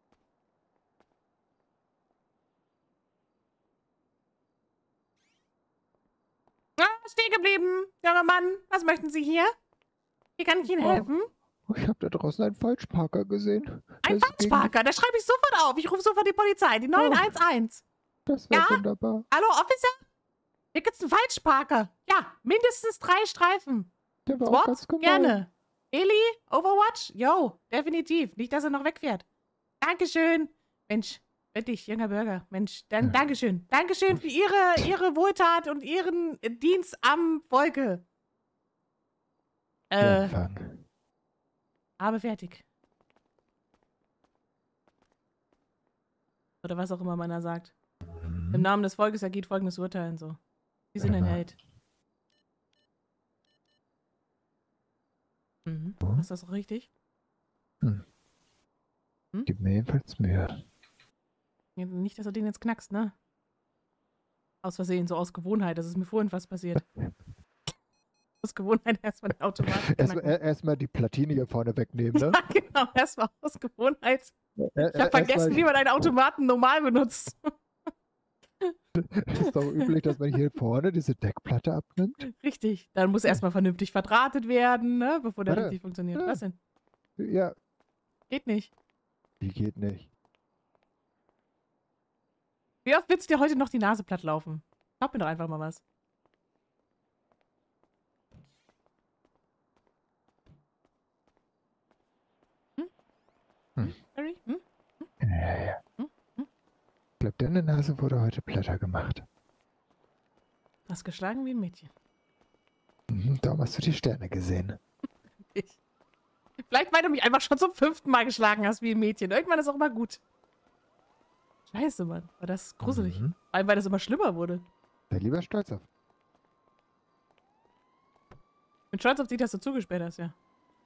Stehen geblieben, junger Mann. Was möchten Sie hier? Wie kann ich Ihnen helfen? Oh, ich habe da draußen einen Falschparker gesehen. Ein Das ging- Falschparker, das schreibe ich sofort auf. Ich rufe sofort die Polizei, die 911. Das war Ja? wunderbar. Hallo, Officer? Hier gibt's einen Falschparker. Ja, mindestens 3 Streifen. Der war auch What? ganz gemein. Gerne. Eli, Overwatch? Yo, definitiv. Nicht, dass er noch wegfährt. Dankeschön. Mensch, wirklich, junger Bürger. Mensch, dann Dankeschön. Dankeschön für Ihre Wohltat und Ihren Dienst am Volke. Empfang. Aber fertig. Oder was auch immer man da sagt. Im Namen des Volkes ergeht folgendes Urteil und so. Sie sind ein Held. Mhm. Ist das auch richtig? Gib mir jedenfalls Mühe. Nicht, dass du den jetzt knackst, ne? Aus Versehen, so aus Gewohnheit. Das ist mir vorhin fast passiert. Aus Gewohnheit erstmal den Automaten knacken. Erstmal die Platine hier vorne wegnehmen, ne? Ja, genau. Erstmal aus Gewohnheit. Ich habe vergessen, Erstmal- wie man einen Automaten normal benutzt. Es ist doch üblich, dass man hier vorne diese Deckplatte abnimmt. Richtig. Dann muss erstmal vernünftig verdrahtet werden, ne? Bevor der Warte. richtig funktioniert. Ja. Was denn? Ja, Geht nicht. die geht nicht. Wie oft willst du dir heute noch die Nase platt laufen? Sag mir doch einfach mal was. Harry? Hm? Ja. Ich glaube, deine Nase wurde heute platter gemacht. Hast geschlagen wie ein Mädchen. Darum hast du die Sterne gesehen. Ich. Vielleicht, weil du mich einfach schon zum 5. Mal geschlagen hast wie ein Mädchen. Irgendwann ist auch immer gut. Scheiße, Mann. War das gruselig. Vor allem, weil das immer schlimmer wurde. Sei lieber stolz auf. Ich bin stolz auf dich, dass du zugesperrt hast, ja.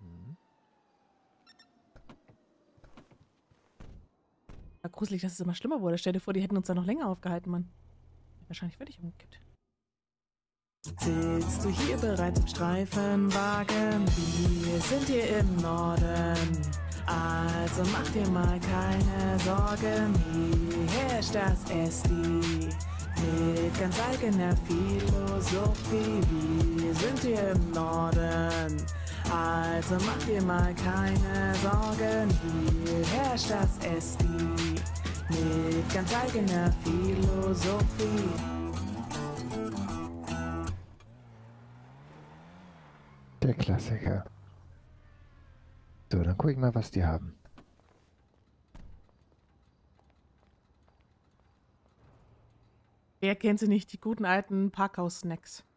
War gruselig, dass es immer schlimmer wurde. Stell dir vor, die hätten uns da noch länger aufgehalten, Mann. Wahrscheinlich völlig umgekippt. Sitzt du hier bereits im Streifenwagen? Wir sind hier im Norden. Also mach dir mal keine Sorgen. Hier herrscht das SD. Mit ganz eigener Philosophie. Wir sind hier im Norden. Also mach dir mal keine Sorgen. Hier herrscht das SD. Mit ganz eigener Philosophie. Der Klassiker. So, dann guck ich mal, was die haben. Wer kennt sie nicht, die guten alten Parkhaus-Snacks?